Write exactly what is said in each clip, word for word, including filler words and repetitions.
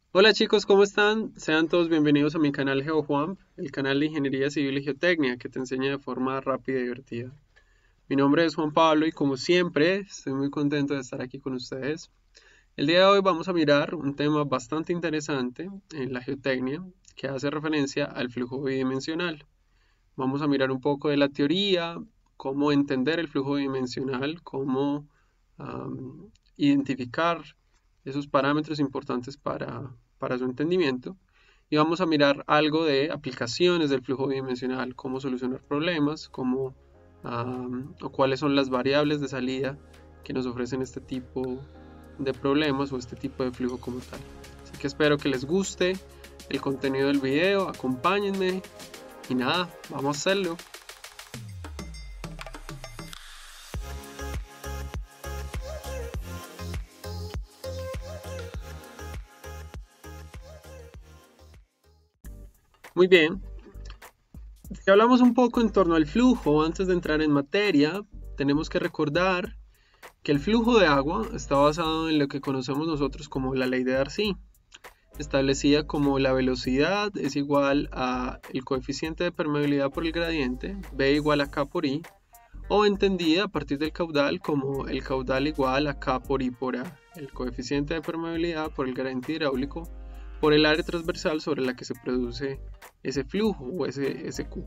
Hola chicos, ¿cómo están? Sean todos bienvenidos a mi canal GeoJuan, el canal de Ingeniería Civil y Geotecnia que te enseña de forma rápida y divertida. Mi nombre es Juan Pablo y como siempre estoy muy contento de estar aquí con ustedes. El día de hoy vamos a mirar un tema bastante interesante en la geotecnia que hace referencia al flujo bidimensional. Vamos a mirar un poco de la teoría, cómo entender el flujo bidimensional, cómo um, identificar esos parámetros importantes para, para su entendimiento. Y vamos a mirar algo de aplicaciones del flujo bidimensional, cómo solucionar problemas, cómo, um, o cuáles son las variables de salida que nos ofrecen este tipo de problemas o este tipo de flujo como tal. Así que espero que les guste el contenido del video, acompáñenme y nada, vamos a hacerlo. Muy bien, si hablamos un poco en torno al flujo, antes de entrar en materia, tenemos que recordar que el flujo de agua está basado en lo que conocemos nosotros como la ley de Darcy, establecida como la velocidad es igual a el coeficiente de permeabilidad por el gradiente, B igual a K por I, o entendida a partir del caudal como el caudal igual a K por I por A, el coeficiente de permeabilidad por el gradiente hidráulico por el área transversal sobre la que se produce ese flujo o ese, ese Q.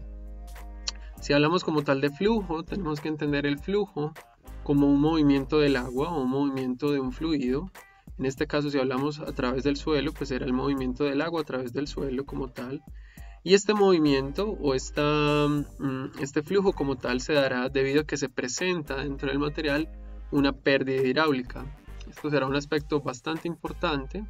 Si hablamos como tal de flujo, tenemos que entender el flujo como un movimiento del agua o un movimiento de un fluido. En este caso, si hablamos a través del suelo, pues era el movimiento del agua a través del suelo como tal. Y este movimiento o esta, este flujo como tal se dará debido a que se presenta dentro del material una pérdida hidráulica. Esto será un aspecto bastante importante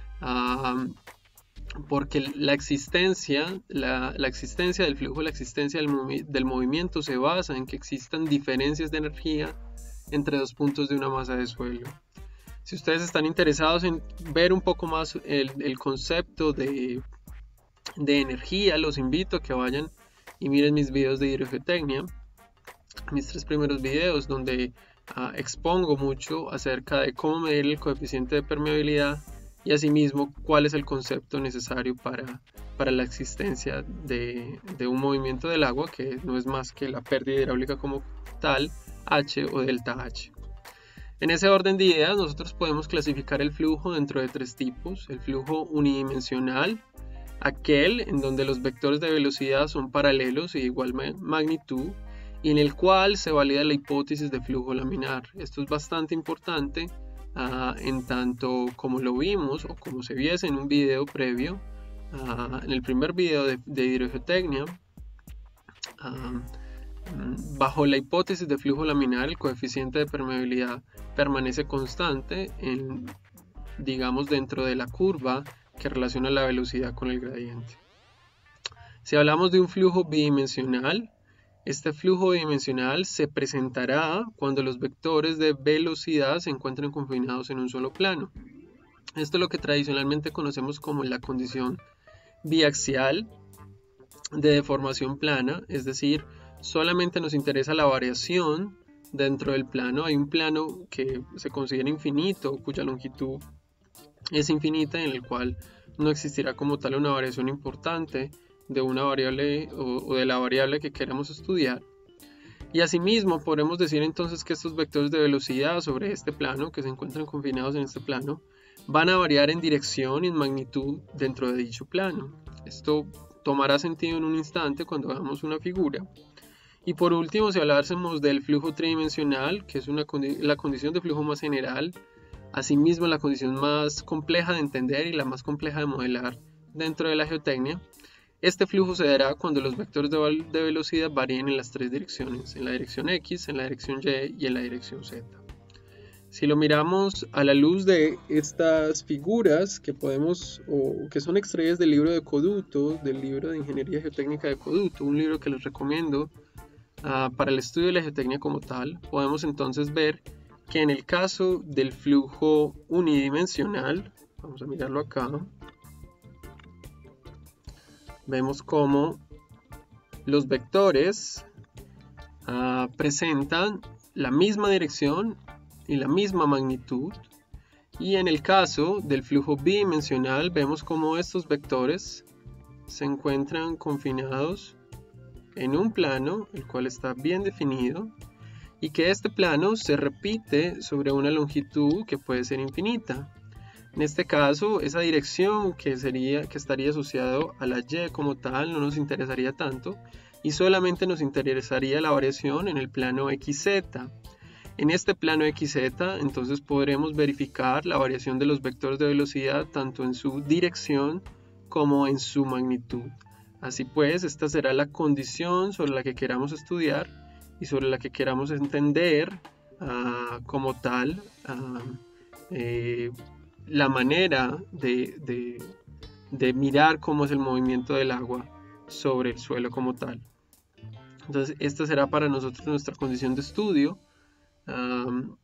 uh, porque la existencia, la, la existencia del flujo, la existencia del, movi del movimiento se basa en que existan diferencias de energía entre dos puntos de una masa de suelo. Si ustedes están interesados en ver un poco más el, el concepto de de energía, los invito a que vayan y miren mis videos de hidrogeotecnia, mis tres primeros videos donde uh, expongo mucho acerca de cómo medir el coeficiente de permeabilidad y asimismo cuál es el concepto necesario para, para la existencia de, de un movimiento del agua que no es más que la pérdida hidráulica como tal, H o delta H. En ese orden de ideas nosotros podemos clasificar el flujo dentro de tres tipos: el flujo unidimensional, aquel en donde los vectores de velocidad son paralelos y de igual magnitud y en el cual se valida la hipótesis de flujo laminar. Esto es bastante importante uh, en tanto como lo vimos o como se viese en un video previo, uh, en el primer video de, de hidrogeotecnia. Uh, bajo la hipótesis de flujo laminar, el coeficiente de permeabilidad permanece constante en, digamos, dentro de la curva que relaciona la velocidad con el gradiente. Si hablamos de un flujo bidimensional, este flujo bidimensional se presentará cuando los vectores de velocidad se encuentren confinados en un solo plano. Esto es lo que tradicionalmente conocemos como la condición biaxial de deformación plana, es decir, solamente nos interesa la variación dentro del plano. Hay un plano que se considera infinito, cuya longitud es infinita, en el cual no existirá como tal una variación importante de una variable o, o de la variable que queremos estudiar. Y asimismo podremos decir entonces que estos vectores de velocidad sobre este plano, que se encuentran confinados en este plano, van a variar en dirección y en magnitud dentro de dicho plano. Esto tomará sentido en un instante cuando veamos una figura. Y por último, si hablásemos del flujo tridimensional, que es una condi la condición de flujo más general, asimismo la condición más compleja de entender y la más compleja de modelar dentro de la geotecnia, este flujo se dará cuando los vectores de, de velocidad varíen en las tres direcciones, en la dirección X, en la dirección Y y en la dirección Z. Si lo miramos a la luz de estas figuras que podemos o que son extraídas del libro de Coduto, del libro de Ingeniería Geotécnica de Coduto, un libro que les recomiendo uh, para el estudio de la geotecnia como tal, podemos entonces ver que en el caso del flujo unidimensional, vamos a mirarlo acá, vemos cómo los vectores uh, presentan la misma dirección y la misma magnitud, Y en el caso del flujo bidimensional vemos como estos vectores se encuentran confinados en un plano, el cual está bien definido, y que este plano se repite sobre una longitud que puede ser infinita. En este caso, esa dirección que, sería, que estaría asociado a la Y como tal no nos interesaría tanto, y solamente nos interesaría la variación en el plano equis zeta. En este plano equis zeta, entonces podremos verificar la variación de los vectores de velocidad tanto en su dirección como en su magnitud. Así pues, esta será la condición sobre la que queramos estudiar y sobre la que queramos entender uh, como tal uh, eh, la manera de, de, de mirar cómo es el movimiento del agua sobre el suelo como tal. Entonces, esta será para nosotros nuestra condición de estudio um,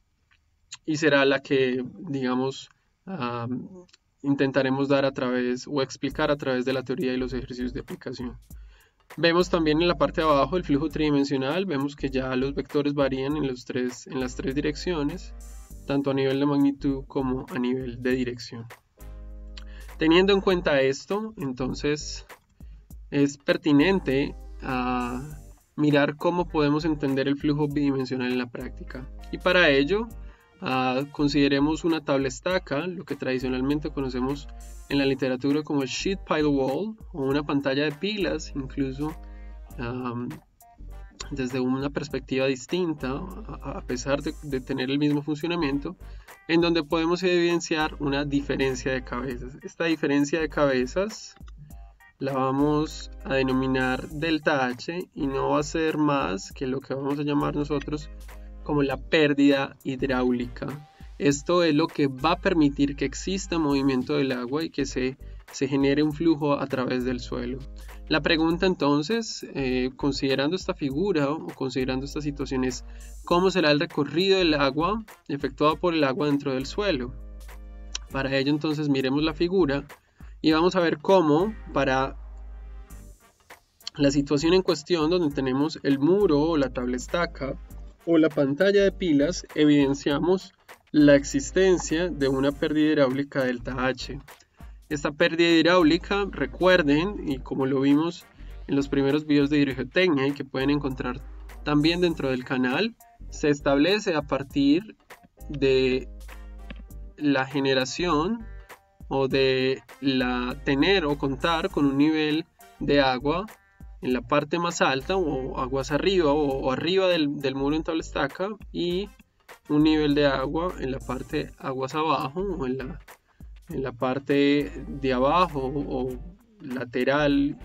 y será la que, digamos, um, intentaremos dar a través o explicar a través de la teoría y los ejercicios de aplicación. Vemos también en la parte de abajo el flujo tridimensional, vemos que ya los vectores varían en, los tres, en las tres direcciones, tanto a nivel de magnitud como a nivel de dirección. Teniendo en cuenta esto, entonces es pertinente uh, mirar cómo podemos entender el flujo bidimensional en la práctica. Y para ello, uh, consideremos una tabla estaca, lo que tradicionalmente conocemos en la literatura como el sheet pile wall o una pantalla de pilas, incluso um, desde una perspectiva distinta, a, a pesar de, de tener el mismo funcionamiento, en donde podemos evidenciar una diferencia de cabezas. Esta diferencia de cabezas la vamos a denominar delta H y no va a ser más que lo que vamos a llamar nosotros como la pérdida hidráulica. Esto es lo que va a permitir que exista movimiento del agua y que se, se genere un flujo a través del suelo. La pregunta entonces, eh, considerando esta figura o considerando esta situación, es ¿cómo será el recorrido del agua efectuado por el agua dentro del suelo? Para ello entonces miremos la figura y vamos a ver cómo para la situación en cuestión donde tenemos el muro o la tabla estaca o la pantalla de pilas, evidenciamos la existencia de una pérdida hidráulica delta H. Esta pérdida hidráulica, recuerden, y como lo vimos en los primeros videos de hidrogeotecnia y que pueden encontrar también dentro del canal, se establece a partir de la generación o de la tener o contar con un nivel de agua en la parte más alta o aguas arriba o, o arriba del, del muro en tabla estaca y un nivel de agua en la parte aguas abajo o en la, en la parte de abajo o lateral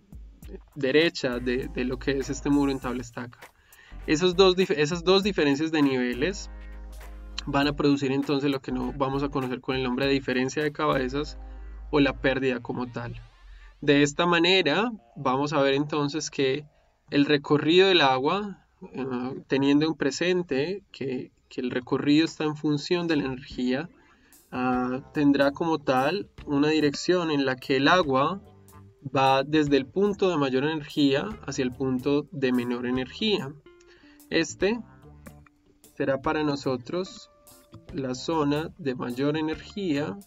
derecha de, de lo que es este muro en tabla estaca. Esos dos, esas dos diferencias de niveles van a producir entonces lo que no vamos a conocer con el nombre de diferencia de cabezas o la pérdida como tal. De esta manera vamos a ver entonces que el recorrido del agua, uh, teniendo en presente que, que el recorrido está en función de la energía, uh, tendrá como tal una dirección en la que el agua va desde el punto de mayor energía hacia el punto de menor energía. Este será para nosotros la zona de mayor energía,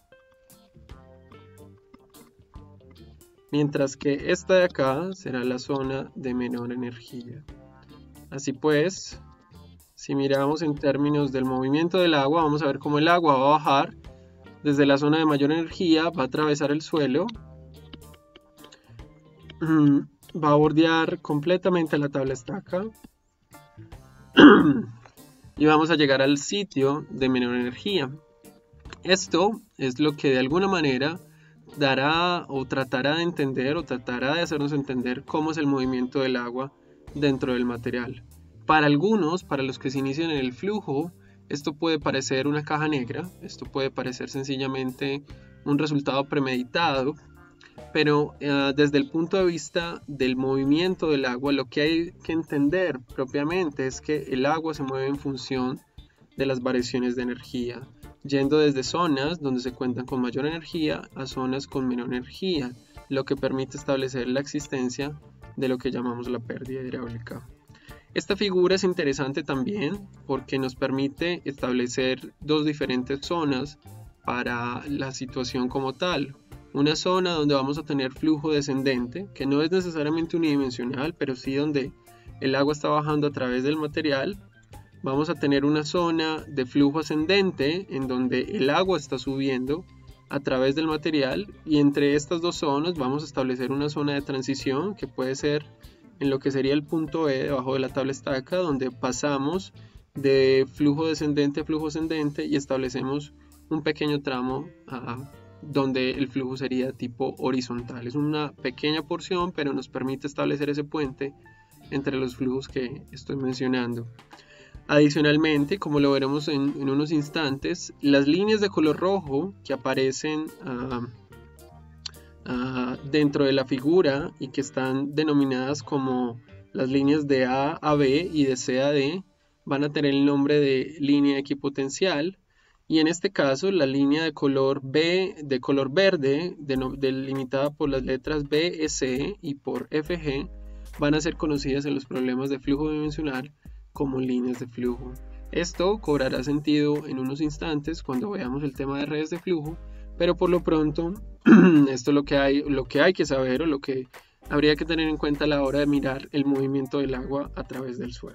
mientras que esta de acá será la zona de menor energía. Así pues, si miramos en términos del movimiento del agua, vamos a ver cómo el agua va a bajar desde la zona de mayor energía, va a atravesar el suelo, va a bordear completamente la tabla estaca y vamos a llegar al sitio de menor energía. Esto es lo que de alguna manera dará o tratará de entender o tratará de hacernos entender cómo es el movimiento del agua dentro del material. Para algunos, para los que se inician en el flujo, esto puede parecer una caja negra, esto puede parecer sencillamente un resultado premeditado, pero uh, desde el punto de vista del movimiento del agua, lo que hay que entender propiamente es que el agua se mueve en función de las variaciones de energía, yendo desde zonas donde se cuentan con mayor energía a zonas con menor energía, lo que permite establecer la existencia de lo que llamamos la pérdida hidráulica. Esta figura es interesante también porque nos permite establecer dos diferentes zonas para la situación como tal. Una zona donde vamos a tener flujo descendente, que no es necesariamente unidimensional, pero sí donde el agua está bajando a través del material. Vamos a tener una zona de flujo ascendente, en donde el agua está subiendo a través del material, y entre estas dos zonas vamos a establecer una zona de transición que puede ser en lo que sería el punto E debajo de la tabla estaca, donde pasamos de flujo descendente a flujo ascendente y establecemos un pequeño tramo uh, donde el flujo sería tipo horizontal. Es una pequeña porción, pero nos permite establecer ese puente entre los flujos que estoy mencionando. Adicionalmente, como lo veremos en, en unos instantes, las líneas de color rojo que aparecen uh, Uh, dentro de la figura y que están denominadas como las líneas de A a B y de C a D van a tener el nombre de línea equipotencial, y en este caso la línea de color B de color verde delimitada por las letras B, C y por F G van a ser conocidas en los problemas de flujo bidimensional como líneas de flujo. Esto cobrará sentido en unos instantes cuando veamos el tema de redes de flujo, pero por lo pronto esto es lo que hay, lo que hay que saber o lo que habría que tener en cuenta a la hora de mirar el movimiento del agua a través del suelo.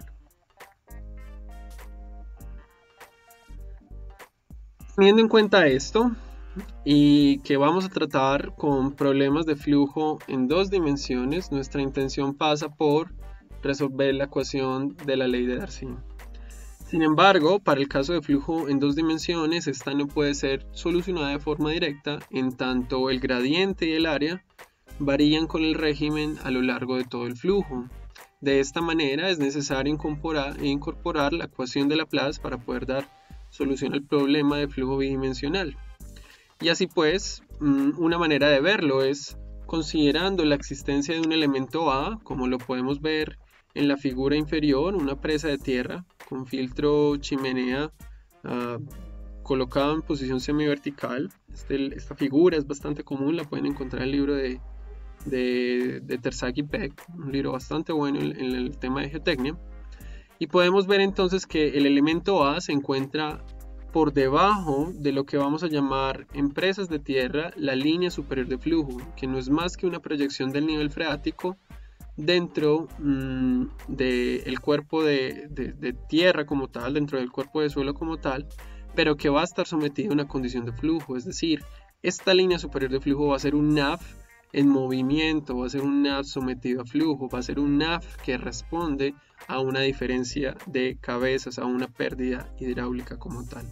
Teniendo en cuenta esto y que vamos a tratar con problemas de flujo en dos dimensiones, nuestra intención pasa por resolver la ecuación de la ley de Darcy. Sin embargo, para el caso de flujo en dos dimensiones, esta no puede ser solucionada de forma directa, en tanto el gradiente y el área varían con el régimen a lo largo de todo el flujo. De esta manera es necesario incorporar, incorporar la ecuación de Laplace para poder dar solución al problema de flujo bidimensional. Y así pues, una manera de verlo es considerando la existencia de un elemento A, como lo podemos ver en la figura inferior, una presa de tierra con filtro chimenea uh, colocado en posición semivertical. Este, esta figura es bastante común, la pueden encontrar en el libro de, de, de Terzaghi y Peck, un libro bastante bueno en, en el tema de geotecnia. Y podemos ver entonces que el elemento A se encuentra por debajo de lo que vamos a llamar en presas de tierra la línea superior de flujo, que no es más que una proyección del nivel freático dentro mmm, del cuerpo de, de, de tierra como tal, dentro del cuerpo de suelo como tal, pero que va a estar sometido a una condición de flujo. Es decir, esta línea superior de flujo va a ser un N A F en movimiento, va a ser un N A F sometido a flujo, va a ser un N A F que responde a una diferencia de cabezas, a una pérdida hidráulica como tal.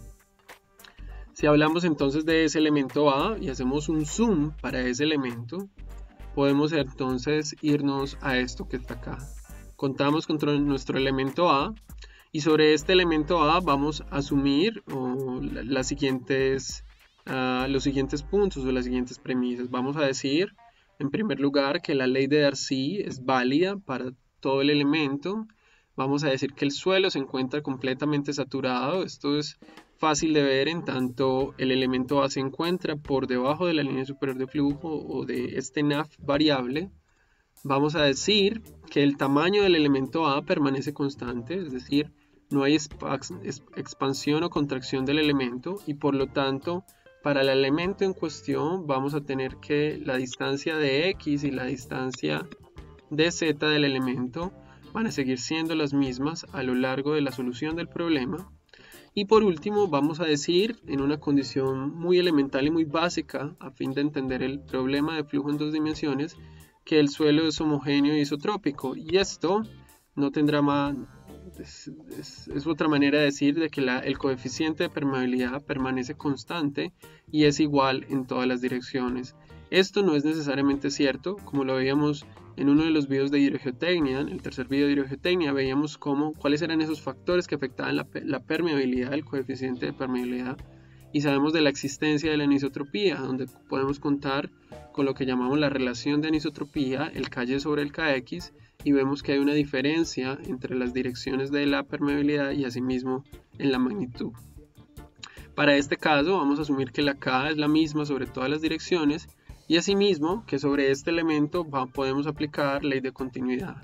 Si hablamos entonces de ese elemento A y hacemos un zoom para ese elemento, podemos entonces irnos a esto que está acá. Contamos con nuestro elemento A y sobre este elemento A vamos a asumir oh, las siguientes, uh, los siguientes puntos o las siguientes premisas. Vamos a decir, en primer lugar, que la ley de Darcy es válida para todo el elemento. Vamos a decir que el suelo se encuentra completamente saturado. Esto es fácil de ver en tanto el elemento A se encuentra por debajo de la línea superior de flujo o de este N A F variable. Vamos a decir que el tamaño del elemento A permanece constante, es decir, no hay expansión o contracción del elemento, y por lo tanto para el elemento en cuestión vamos a tener que la distancia de X y la distancia de Z del elemento van a seguir siendo las mismas a lo largo de la solución del problema. Y por último vamos a decir, en una condición muy elemental y muy básica a fin de entender el problema de flujo en dos dimensiones, que el suelo es homogéneo y isotrópico, y esto no tendrá más, es, es, es otra manera de decir de que la, el coeficiente de permeabilidad permanece constante y es igual en todas las direcciones. Esto no es necesariamente cierto, como lo veíamos en uno de los videos de hidrogeotecnia, en el tercer video de hidrogeotecnia, veíamos cómo, cuáles eran esos factores que afectaban la, la permeabilidad, el coeficiente de permeabilidad, y sabemos de la existencia de la anisotropía, donde podemos contar con lo que llamamos la relación de anisotropía, el K-Y sobre el K X, y vemos que hay una diferencia entre las direcciones de la permeabilidad y asimismo en la magnitud. Para este caso vamos a asumir que la K es la misma sobre todas las direcciones, y asimismo que sobre este elemento va, podemos aplicar ley de continuidad.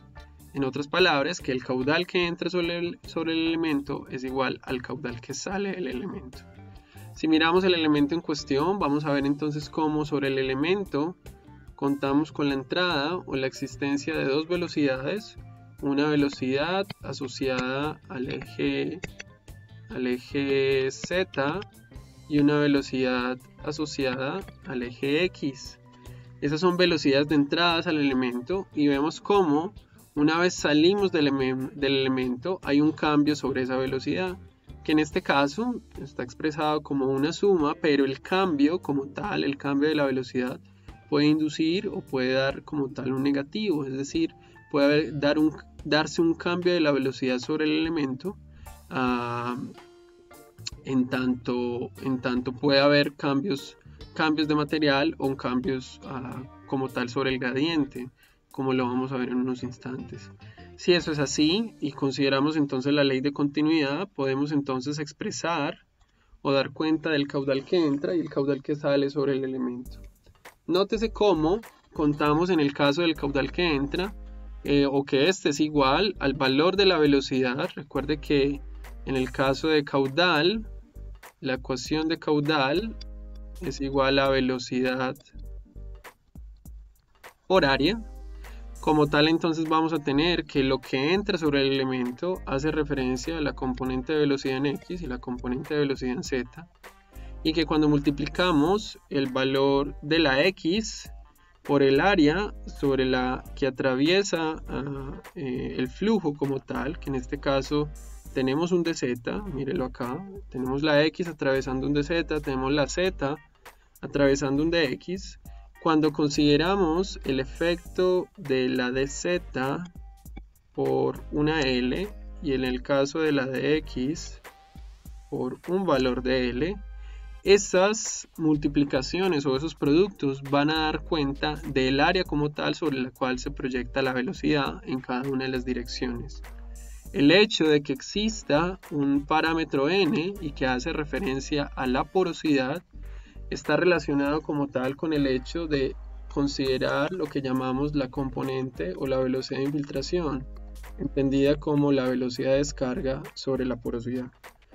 En otras palabras, que el caudal que entra sobre el, sobre el elemento es igual al caudal que sale del elemento. Si miramos el elemento en cuestión, vamos a ver entonces cómo sobre el elemento contamos con la entrada o la existencia de dos velocidades, una velocidad asociada al eje, al eje Z y una velocidad asociada al eje X. Esas son velocidades de entradas al elemento y vemos cómo una vez salimos del, del elemento hay un cambio sobre esa velocidad, que en este caso está expresado como una suma, pero el cambio como tal, el cambio de la velocidad, puede inducir o puede dar como tal un negativo, es decir, puede haber, dar un, darse un cambio de la velocidad sobre el elemento, uh, en, tanto, en tanto puede haber cambios, cambios de material o cambios uh, como tal sobre el gradiente, como lo vamos a ver en unos instantes. Si eso es así y consideramos entonces la ley de continuidad, podemos entonces expresar o dar cuenta del caudal que entra y el caudal que sale sobre el elemento. Nótese cómo contamos en el caso del caudal que entra eh, o que este es igual al valor de la velocidad. Recuerde que en el caso de caudal, la ecuación de caudal es igual a velocidad por área. Como tal, entonces vamos a tener que lo que entra sobre el elemento hace referencia a la componente de velocidad en X y la componente de velocidad en Z, y que cuando multiplicamos el valor de la X por el área sobre la que atraviesa uh, eh, el flujo como tal, que en este caso tenemos un dz, mírelo acá, tenemos la X atravesando un dz, tenemos la Z atravesando un dx. Cuando consideramos el efecto de la dz por una L y en el caso de la dx por un valor de L, esas multiplicaciones o esos productos van a dar cuenta del área como tal sobre la cual se proyecta la velocidad en cada una de las direcciones. El hecho de que exista un parámetro n y que hace referencia a la porosidad está relacionado como tal con el hecho de considerar lo que llamamos la componente o la velocidad de infiltración, entendida como la velocidad de descarga sobre la porosidad.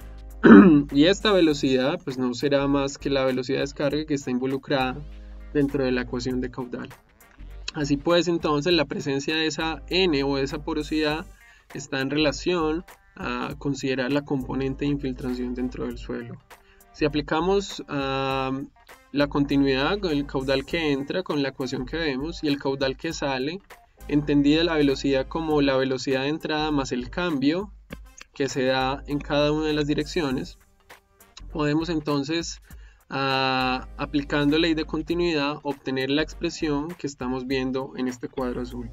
Y esta velocidad pues no será más que la velocidad de descarga que está involucrada dentro de la ecuación de caudal. Así pues, entonces la presencia de esa n o de esa porosidad está en relación a considerar la componente de infiltración dentro del suelo. Si aplicamos uh, la continuidad con el caudal que entra con la ecuación que vemos y el caudal que sale, entendida la velocidad como la velocidad de entrada más el cambio que se da en cada una de las direcciones, podemos entonces, uh, aplicando ley de continuidad, obtener la expresión que estamos viendo en este cuadro azul,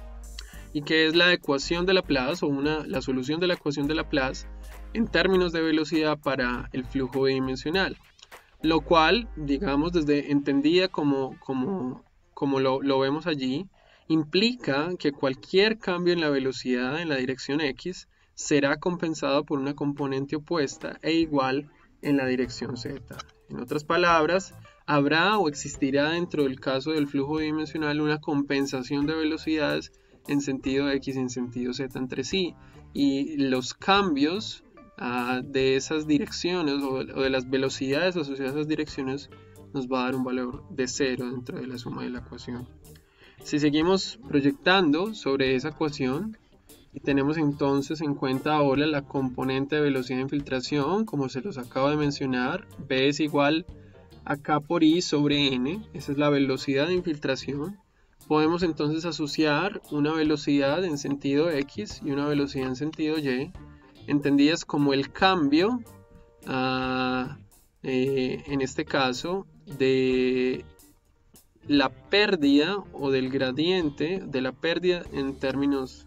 y que es la ecuación de Laplace o una, la solución de la ecuación de Laplace en términos de velocidad para el flujo bidimensional, lo cual, digamos, desde entendida como, como, como lo, lo vemos allí, implica que cualquier cambio en la velocidad en la dirección X será compensado por una componente opuesta e igual en la dirección Z. En otras palabras, habrá o existirá dentro del caso del flujo bidimensional una compensación de velocidades en sentido X y en sentido Z entre sí, y los cambios uh, de esas direcciones o, o de las velocidades asociadas a esas direcciones nos va a dar un valor de cero dentro de la suma de la ecuación. Si seguimos proyectando sobre esa ecuación y tenemos entonces en cuenta ahora la componente de velocidad de infiltración, como se los acabo de mencionar, B es igual a K por I sobre N, esa es la velocidad de infiltración. Podemos entonces asociar una velocidad en sentido X y una velocidad en sentido Y, entendidas como el cambio, uh, eh, en este caso, de la pérdida o del gradiente de la pérdida en términos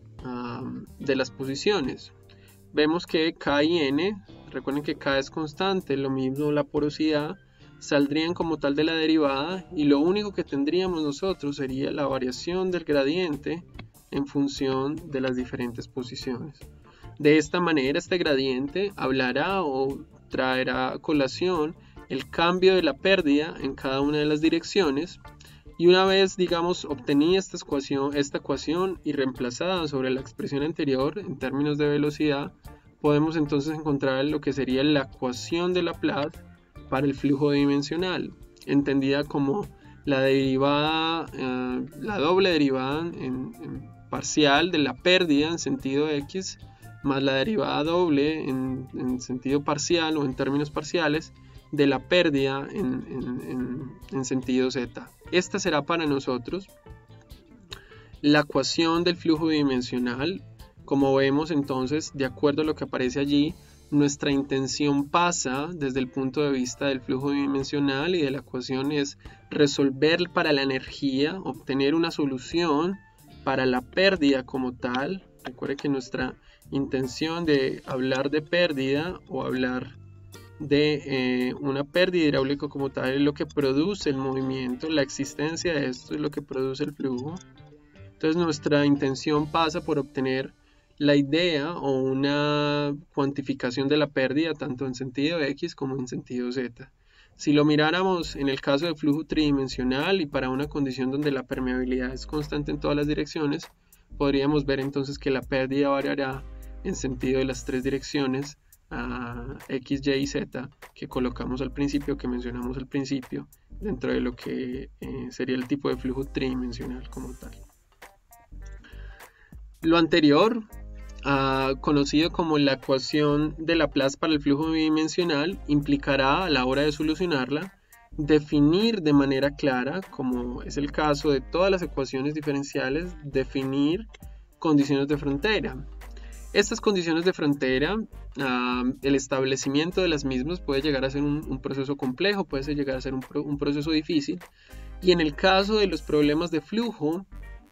uh, de las posiciones. Vemos que K y N, recuerden que K es constante, lo mismo la porosidad, saldrían como tal de la derivada y lo único que tendríamos nosotros sería la variación del gradiente en función de las diferentes posiciones. De esta manera este gradiente hablará o traerá a colación el cambio de la pérdida en cada una de las direcciones Y una vez, digamos, obtenida esta ecuación, esta ecuación y reemplazada sobre la expresión anterior en términos de velocidad, podemos entonces encontrar lo que sería la ecuación de Laplace para el flujo dimensional, entendida como la derivada, eh, la doble derivada en, en parcial de la pérdida en sentido X más la derivada doble en, en sentido parcial o en términos parciales de la pérdida en, en, en, en sentido Z. Esta será para nosotros la ecuación del flujo bidimensional. Como vemos entonces, de acuerdo a lo que aparece allí, nuestra intención pasa desde el punto de vista del flujo bidimensional y de la ecuación es resolver para la energía, obtener una solución para la pérdida como tal. Recuerde que nuestra intención de hablar de pérdida o hablar de eh, una pérdida hidráulica como tal es lo que produce el movimiento, la existencia de esto es lo que produce el flujo. Entonces nuestra intención pasa por obtener la idea o una cuantificación de la pérdida tanto en sentido X como en sentido Z. Si lo miráramos en el caso del flujo tridimensional y para una condición donde la permeabilidad es constante en todas las direcciones, podríamos ver entonces que la pérdida variará en sentido de las tres direcciones a X, Y y Z que colocamos al principio, que mencionamos al principio, dentro de lo que eh, sería el tipo de flujo tridimensional como tal. Lo anterior, uh, conocido como la ecuación de Laplace para el flujo bidimensional, implicará a la hora de solucionarla definir de manera clara, como es el caso de todas las ecuaciones diferenciales, definir condiciones de frontera. Estas condiciones de frontera, uh, el establecimiento de las mismas puede llegar a ser un, un proceso complejo, puede llegar a ser un, un proceso difícil, y en el caso de los problemas de flujo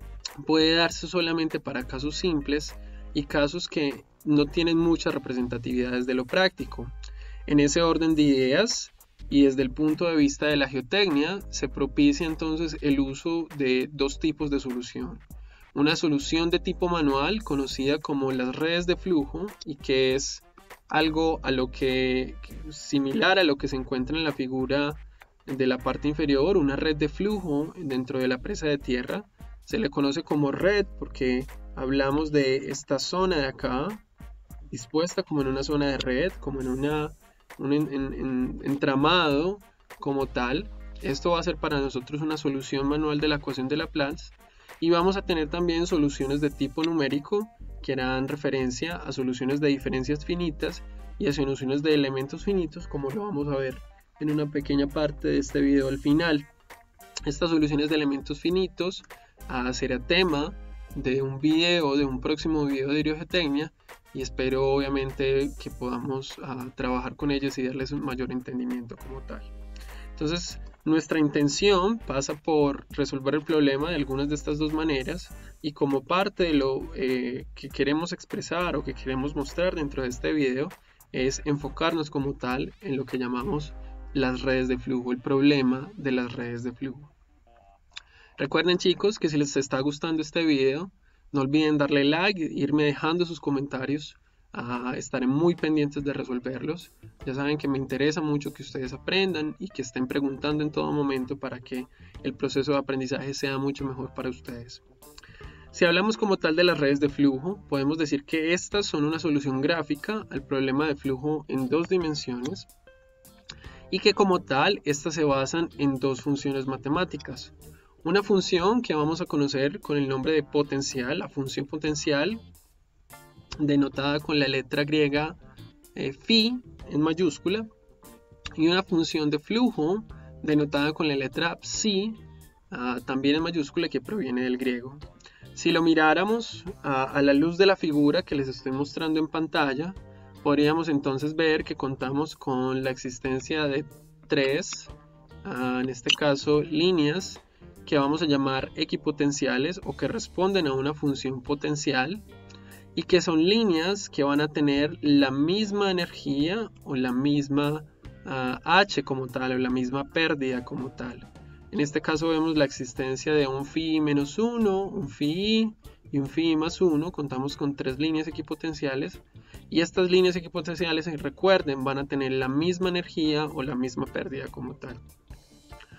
puede darse solamente para casos simples y casos que no tienen mucha representatividad desde lo práctico. En ese orden de ideas y desde el punto de vista de la geotecnia se propicia entonces el uso de dos tipos de solución. Una solución de tipo manual conocida como las redes de flujo y que es algo a lo que similar a lo que se encuentra en la figura de la parte inferior, una red de flujo dentro de la presa de tierra. Se le conoce como red porque hablamos de esta zona de acá dispuesta como en una zona de red, como en una, un en, en, en, entramado como tal. Esto va a ser para nosotros una solución manual de la ecuación de Laplace. Y vamos a tener también soluciones de tipo numérico que harán referencia a soluciones de diferencias finitas y a soluciones de elementos finitos, como lo vamos a ver en una pequeña parte de este video al final. Estas soluciones de elementos finitos uh, será tema de un video, de un próximo video de hidrogeotecnia, y espero obviamente que podamos uh, trabajar con ellos y darles un mayor entendimiento como tal. Entonces, nuestra intención pasa por resolver el problema de algunas de estas dos maneras y como parte de lo eh, que queremos expresar o que queremos mostrar dentro de este video es enfocarnos como tal en lo que llamamos las redes de flujo, el problema de las redes de flujo. Recuerden chicos que si les está gustando este video no olviden darle like, irme dejando sus comentarios. Uh, estaré muy pendientes de resolverlos. Ya saben que me interesa mucho que ustedes aprendan y que estén preguntando en todo momento para que el proceso de aprendizaje sea mucho mejor para ustedes. Si hablamos como tal de las redes de flujo, podemos decir que estas son una solución gráfica al problema de flujo en dos dimensiones y que como tal estas se basan en dos funciones matemáticas. Una función que vamos a conocer con el nombre de potencial, la función potencial, denotada con la letra griega eh, phi en mayúscula, y una función de flujo denotada con la letra psi uh, también en mayúscula, que proviene del griego. Si lo miráramos uh, a la luz de la figura que les estoy mostrando en pantalla, podríamos entonces ver que contamos con la existencia de tres, uh, en este caso líneas que vamos a llamar equipotenciales o que responden a una función potencial, y que son líneas que van a tener la misma energía o la misma uh, H como tal, o la misma pérdida como tal. En este caso vemos la existencia de un phi menos uno, un phi y un phi más uno. Contamos con tres líneas equipotenciales y estas líneas equipotenciales, recuerden, van a tener la misma energía o la misma pérdida como tal.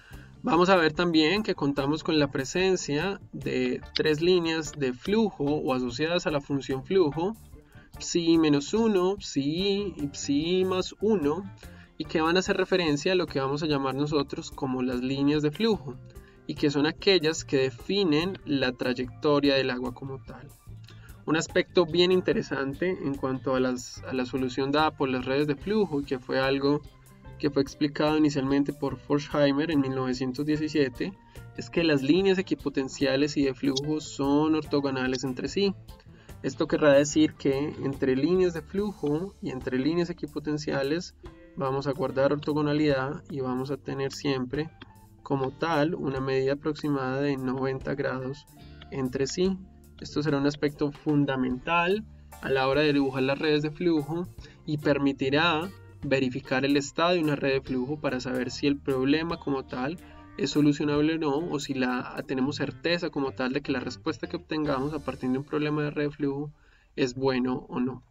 Vamos a ver también que contamos con la presencia de tres líneas de flujo o asociadas a la función flujo, psi menos uno, psi y psi más uno, y que van a hacer referencia a lo que vamos a llamar nosotros como las líneas de flujo, y que son aquellas que definen la trayectoria del agua como tal. Un aspecto bien interesante en cuanto a, las, a la solución dada por las redes de flujo, y que fue algo que fue explicado inicialmente por Forchheimer en mil novecientos diecisiete, es que las líneas equipotenciales y de flujo son ortogonales entre sí. Esto querrá decir que entre líneas de flujo y entre líneas equipotenciales vamos a guardar ortogonalidad y vamos a tener siempre como tal una medida aproximada de noventa grados entre sí. Esto será un aspecto fundamental a la hora de dibujar las redes de flujo y permitirá verificar el estado de una red de flujo para saber si el problema como tal es solucionable o no, o si la, tenemos certeza como tal de que la respuesta que obtengamos a partir de un problema de red de flujo es bueno o no.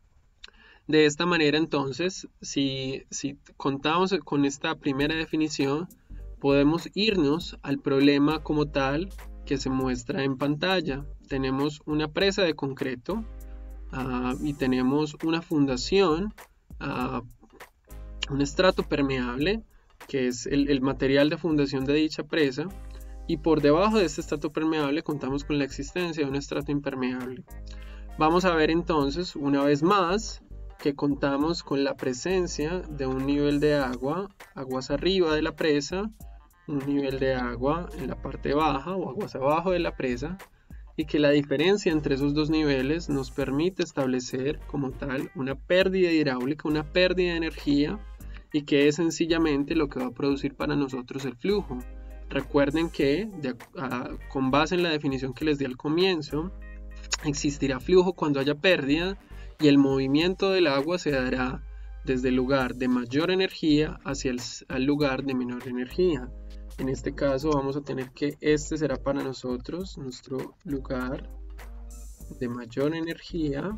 De esta manera entonces, si, si contamos con esta primera definición, podemos irnos al problema como tal que se muestra en pantalla. Tenemos una presa de concreto uh, y tenemos una fundación, uh, un estrato permeable, que es el, el material de fundación de dicha presa, y por debajo de este estrato permeable contamos con la existencia de un estrato impermeable. Vamos a ver entonces una vez más que contamos con la presencia de un nivel de agua, aguas arriba de la presa, un nivel de agua en la parte baja o aguas abajo de la presa, y que la diferencia entre esos dos niveles nos permite establecer como tal una pérdida hidráulica, una pérdida de energía, y que es sencillamente lo que va a producir para nosotros el flujo. Recuerden que de, a, con base en la definición que les di al comienzo, existirá flujo cuando haya pérdida, y el movimiento del agua se dará desde el lugar de mayor energía hacia el, el lugar de menor energía. En este caso vamos a tener que este será para nosotros nuestro lugar de mayor energía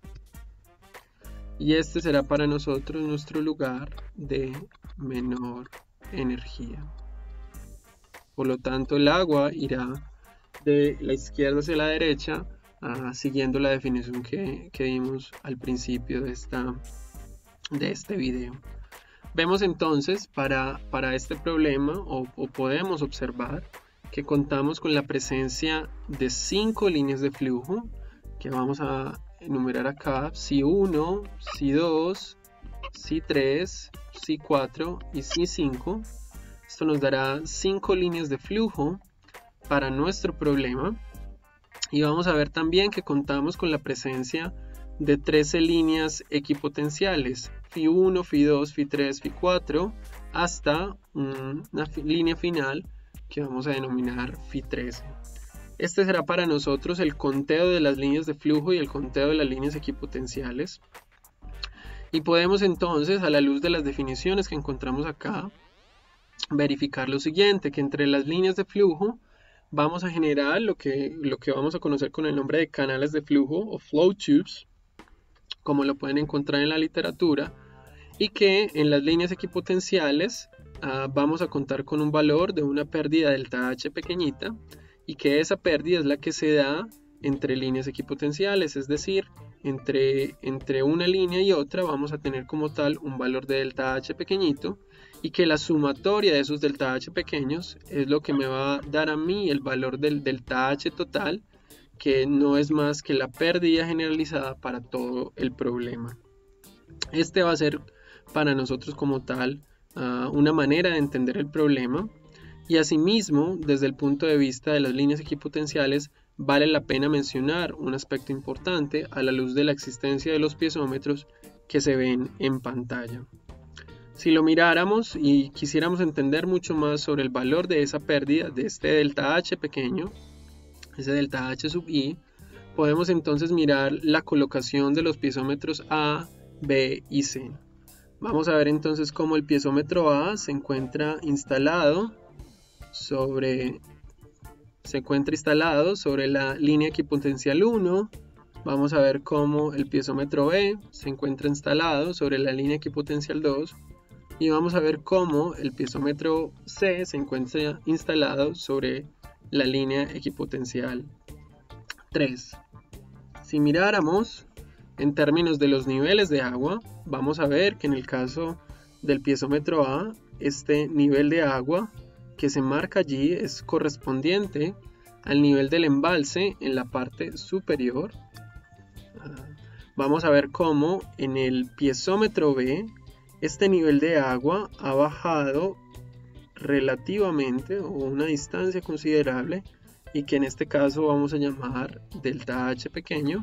y este será para nosotros nuestro lugar de menor energía. Por lo tanto, el agua irá de la izquierda hacia la derecha, uh, siguiendo la definición que, que dimos al principio de, esta, de este video. Vemos entonces para, para este problema o, o podemos observar que contamos con la presencia de cinco líneas de flujo que vamos a enumerar acá: psi uno, psi dos, psi tres, psi cuatro y psi cinco. Esto nos dará cinco líneas de flujo para nuestro problema, y vamos a ver también que contamos con la presencia de trece líneas equipotenciales, phi uno, phi dos, phi tres, phi cuatro, hasta una línea final que vamos a denominar phi trece. Este será para nosotros el conteo de las líneas de flujo y el conteo de las líneas equipotenciales. Y podemos entonces, a la luz de las definiciones que encontramos acá, verificar lo siguiente: que entre las líneas de flujo vamos a generar lo que, lo que vamos a conocer con el nombre de canales de flujo o flow tubes, como lo pueden encontrar en la literatura, y que en las líneas equipotenciales uh, vamos a contar con un valor de una pérdida delta H pequeñita, y que esa pérdida es la que se da entre líneas equipotenciales, es decir, entre, entre una línea y otra vamos a tener como tal un valor de delta H pequeñito, y que la sumatoria de esos delta H pequeños es lo que me va a dar a mí el valor del delta H total, que no es más que la pérdida generalizada para todo el problema. Este va a ser para nosotros como tal uh, una manera de entender el problema, y asimismo desde el punto de vista de las líneas equipotenciales vale la pena mencionar un aspecto importante a la luz de la existencia de los piezómetros que se ven en pantalla. Si lo miráramos y quisiéramos entender mucho más sobre el valor de esa pérdida, de este delta H pequeño, ese delta H sub i, podemos entonces mirar la colocación de los piezómetros A, B y C. Vamos a ver entonces cómo el piezómetro A se encuentra instalado sobre, se encuentra instalado sobre la línea equipotencial uno. Vamos a ver cómo el piezómetro B se encuentra instalado sobre la línea equipotencial dos. y vamos a ver cómo el piezómetro C se encuentra instalado sobre la línea equipotencial tres. Si miráramos en términos de los niveles de agua, vamos a ver que en el caso del piezómetro A, este nivel de agua que se marca allí es correspondiente al nivel del embalse en la parte superior. Vamos a ver cómo en el piezómetro B este nivel de agua ha bajado relativamente o una distancia considerable y que en este caso vamos a llamar delta H pequeño.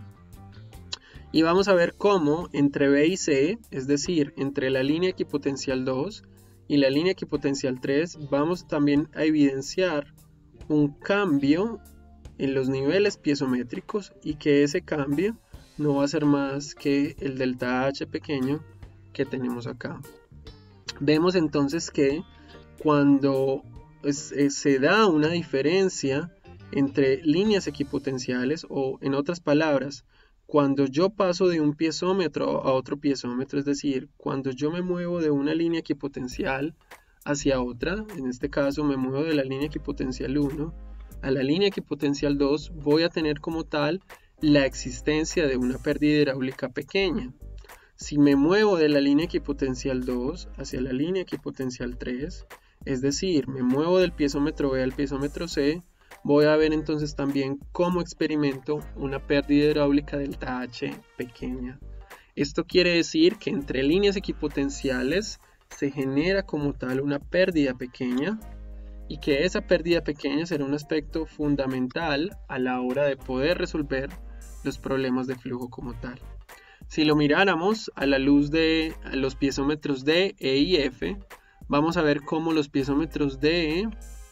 Y vamos a ver cómo entre B y C, es decir, entre la línea equipotencial dos y la línea equipotencial tres, vamos también a evidenciar un cambio en los niveles piezométricos y que ese cambio no va a ser más que el delta H pequeño que tenemos acá. Vemos entonces que cuando es, es, se da una diferencia entre líneas equipotenciales, o en otras palabras, cuando yo paso de un piezómetro a otro piezómetro, es decir, cuando yo me muevo de una línea equipotencial hacia otra, en este caso me muevo de la línea equipotencial uno a la línea equipotencial dos, voy a tener como tal la existencia de una pérdida hidráulica pequeña. Si me muevo de la línea equipotencial dos hacia la línea equipotencial tres, es decir, me muevo del piezómetro B al piezómetro C, voy a ver entonces también cómo experimento una pérdida hidráulica delta H pequeña. Esto quiere decir que entre líneas equipotenciales se genera como tal una pérdida pequeña y que esa pérdida pequeña será un aspecto fundamental a la hora de poder resolver los problemas de flujo como tal. Si lo miráramos a la luz de los piezómetros D, E y F, vamos a ver cómo los piezómetros D,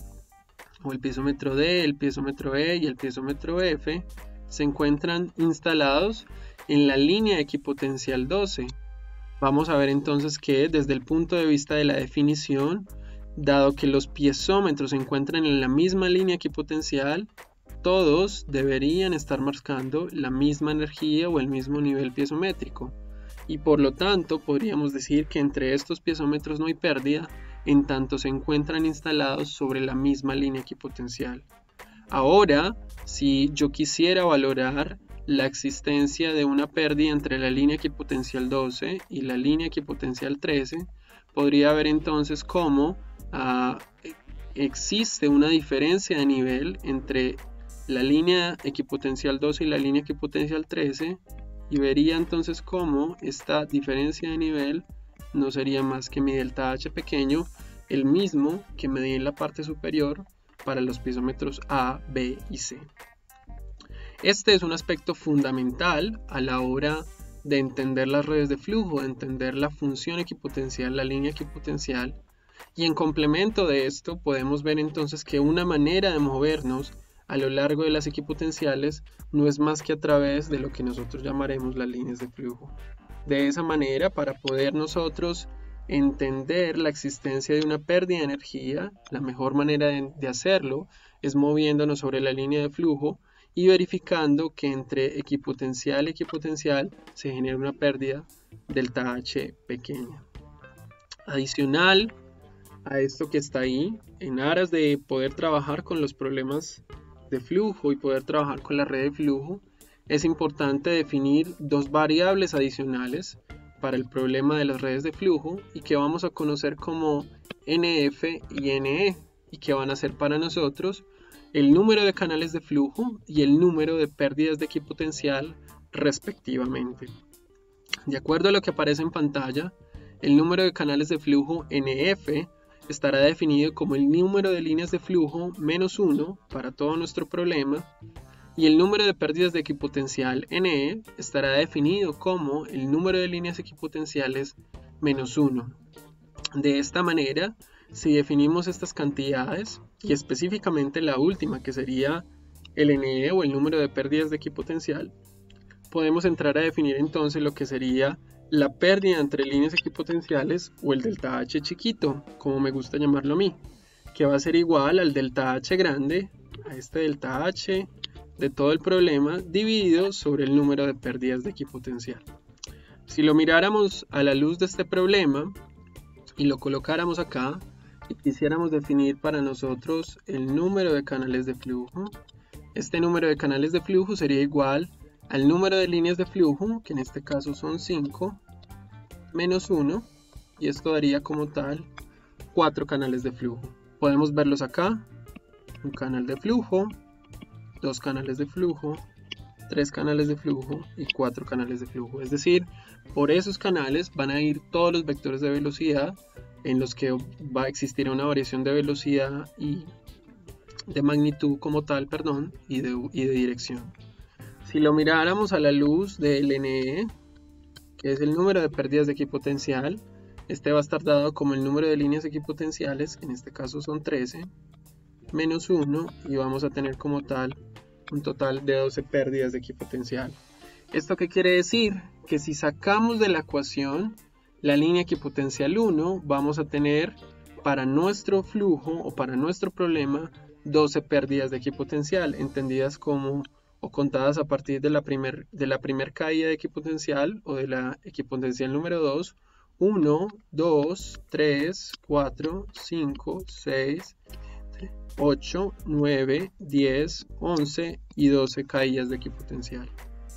o el piezómetro D, el piezómetro E y el piezómetro F se encuentran instalados en la línea equipotencial doce. Vamos a ver entonces que desde el punto de vista de la definición, dado que los piezómetros se encuentran en la misma línea equipotencial, todos deberían estar marcando la misma energía o el mismo nivel piezométrico. Y por lo tanto podríamos decir que entre estos piezómetros no hay pérdida, en tanto se encuentran instalados sobre la misma línea equipotencial. Ahora, si yo quisiera valorar la existencia de una pérdida entre la línea equipotencial doce y la línea equipotencial trece, podría ver entonces cómo uh, existe una diferencia de nivel entre la línea equipotencial doce y la línea equipotencial trece, y vería entonces cómo esta diferencia de nivel no sería más que mi delta H pequeño, el mismo que medí en la parte superior para los piezómetros A, B y C. Este es un aspecto fundamental a la hora de entender las redes de flujo, de entender la función equipotencial, la línea equipotencial, y en complemento de esto podemos ver entonces que una manera de movernos a lo largo de las equipotenciales no es más que a través de lo que nosotros llamaremos las líneas de flujo. De esa manera, para poder nosotros entender la existencia de una pérdida de energía, la mejor manera de, de hacerlo es moviéndonos sobre la línea de flujo y verificando que entre equipotencial y equipotencial se genera una pérdida delta H pequeña. Adicional a esto que está ahí, en aras de poder trabajar con los problemas de flujo y poder trabajar con la red de flujo, es importante definir dos variables adicionales para el problema de las redes de flujo y que vamos a conocer como N F y N E, y que van a ser para nosotros el número de canales de flujo y el número de pérdidas de equipotencial respectivamente. De acuerdo a lo que aparece en pantalla, el número de canales de flujo N F estará definido como el número de líneas de flujo menos uno para todo nuestro problema, y el número de pérdidas de equipotencial N E estará definido como el número de líneas equipotenciales menos uno. De esta manera, si definimos estas cantidades, y específicamente la última que sería el N E o el número de pérdidas de equipotencial, podemos entrar a definir entonces lo que sería la pérdida entre líneas equipotenciales o el delta H chiquito, como me gusta llamarlo a mí, que va a ser igual al delta H grande, a este delta H de todo el problema, dividido sobre el número de pérdidas de equipotencial. Si lo miráramos a la luz de este problema, y lo colocáramos acá y quisiéramos definir para nosotros el número de canales de flujo, este número de canales de flujo sería igual al número de líneas de flujo, que en este caso son cinco, menos uno, y esto daría como tal cuatro canales de flujo. Podemos verlos acá: un canal de flujo, dos canales de flujo, tres canales de flujo y cuatro canales de flujo. Es decir, por esos canales van a ir todos los vectores de velocidad en los que va a existir una variación de velocidad y de magnitud como tal, perdón, y de, y de dirección. Si lo miráramos a la luz del N E, que es el número de pérdidas de equipotencial, este va a estar dado como el número de líneas equipotenciales, que en este caso son trece, menos uno, y vamos a tener como tal un total de doce pérdidas de equipotencial. ¿Esto qué quiere decir? Que si sacamos de la ecuación la línea equipotencial uno, vamos a tener para nuestro flujo o para nuestro problema doce pérdidas de equipotencial, entendidas como o contadas a partir de la primer, de la primer caída de equipotencial o de la equipotencial número dos, uno, dos, tres, cuatro, cinco, seis, ocho, nueve, diez, once y doce caídas de equipotencial.